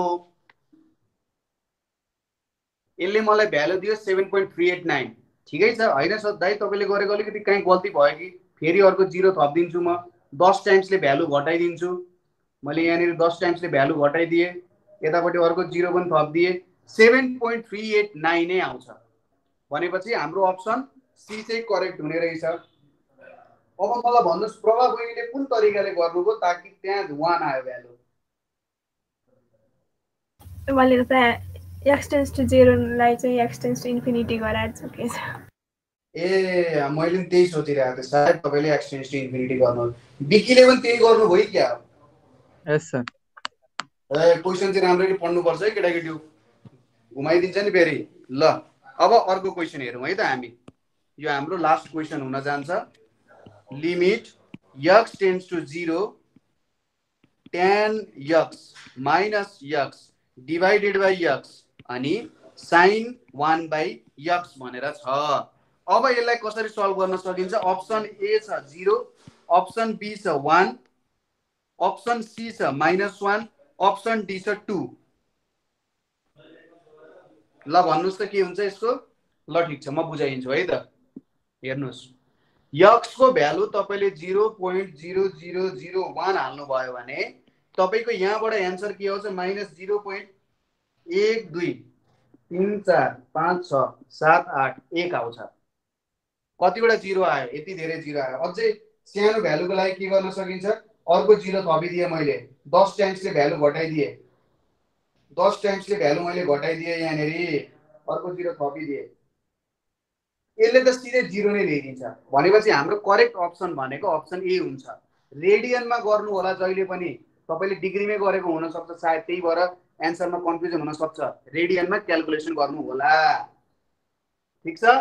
यसले मलाई भ्यालु दियो 7.389। ठिकै छ हैन सर दाइ तपाईले गरेको अलिकति कहीं गल्ती भयो कि, फेरि अर्को 0 थप्दिन्छु म, 10 टाइम्सले भ्यालु घटाइदिन्छु। मैले यहाँनिर 10 टाइम्सले भ्यालु घटाइदिए, यतापट्टि अर्को 0 पनि थप्दिए, 7.389 नै आउँछ। भनेपछि हाम्रो अप्सन सी चाहिँ करेक्ट हुने रहेछ। अब मलाई भन्नुस् प्रभा बहिनीले कुन तरिकाले गर्नुभयो ताकि त्यहाँ 1 आयो भ्यालु। मैले त x टेन्ड्स टु 0 लाई चाहिँ x टेन्ड्स टु इन्फिनिटी गराएर सकेछ। ए मैले पनि त्यही सोचिरहेको थिएँ सायद तपाईले x टेन्ड्स टु इन्फिनिटी गर्नु। बिकीले पनि त्यही गर्नुभयो क्या? यस सर। क्वेसन चाहिँ राम्ररी पढ्नु पर्छ है केटाकेटी। घुमाइदिन्छ नि फेरि। ल अब अर्को क्वेसन हेरौँ है त हामी। यो हाम्रो लास्ट क्वेसन हुन जान्छ। Limit x tends to 0 tan x minus x divided by x अनि sin 1/x भनेर छ। अब यसलाई कसरी सल्भ गर्न सकिन्छ? अप्सन ए छ 0, अप्सन बी छ 1, अप्सन सी छ -1, अप्सन डी छ 2। ल भन्नुस् त के हुन्छ यसको? ल ठीक छ, म बुझाइदिन्छु है त। हेर्नुस्, x को भ्यालु तपाईले 0.0001 हाल्नु भयो भने तपाईको यहाँबाट एन्सर के आउँछ? -0.1 2 3 4 5 6 7 8 1 आउँछ। कतिवटा जिरो आयो? यति धेरै जिरो आयो। अझै सानो भ्यालुको लागि के गर्न सकिन्छ? अर्को जिरो थपिदिए मैले, 10 टाइम्सले भ्यालु घटाइदिए, 10 टाइम्सले भ्यालु मैले घटाइदिए, यहाँनेरि अर्को जिरो थपिदिए, यसले त सिधै जिरो नै ल्याइदिन्छ। भनेपछि हाम्रो करेक्ट अप्सन भनेको अप्सन ए हुन्छ। रेडियनमा गर्नु होला जहिले पनि, तपाईले डिग्रीमै गरेको हुन सक्छ सायद, त्यही भएर एन्सरमा कन्फ्युजन हुन सक्छ। रेडियनमा क्याल्कुलेसन गर्नु होला। ठीक छ?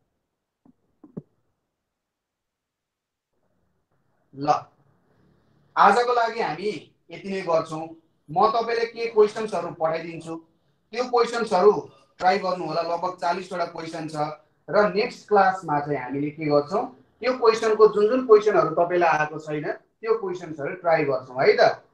ल आजको लागि हामी यति नै गर्छौं। म तपाईले के क्वेशन्सहरु पठाइदिन्छु, त्यो क्वेशन्सहरु ट्राई गर्नु होला। लगभग 40 वटा क्वेशन छ र नेक्स्ट क्लासमा चाहिँ हामीले के गर्छौं, त्यो क्वेशनको जुन क्वेशनहरु तपाईलाई आएको छैन त्यो क्वेशन्सहरु ट्राई गर्छौं है त।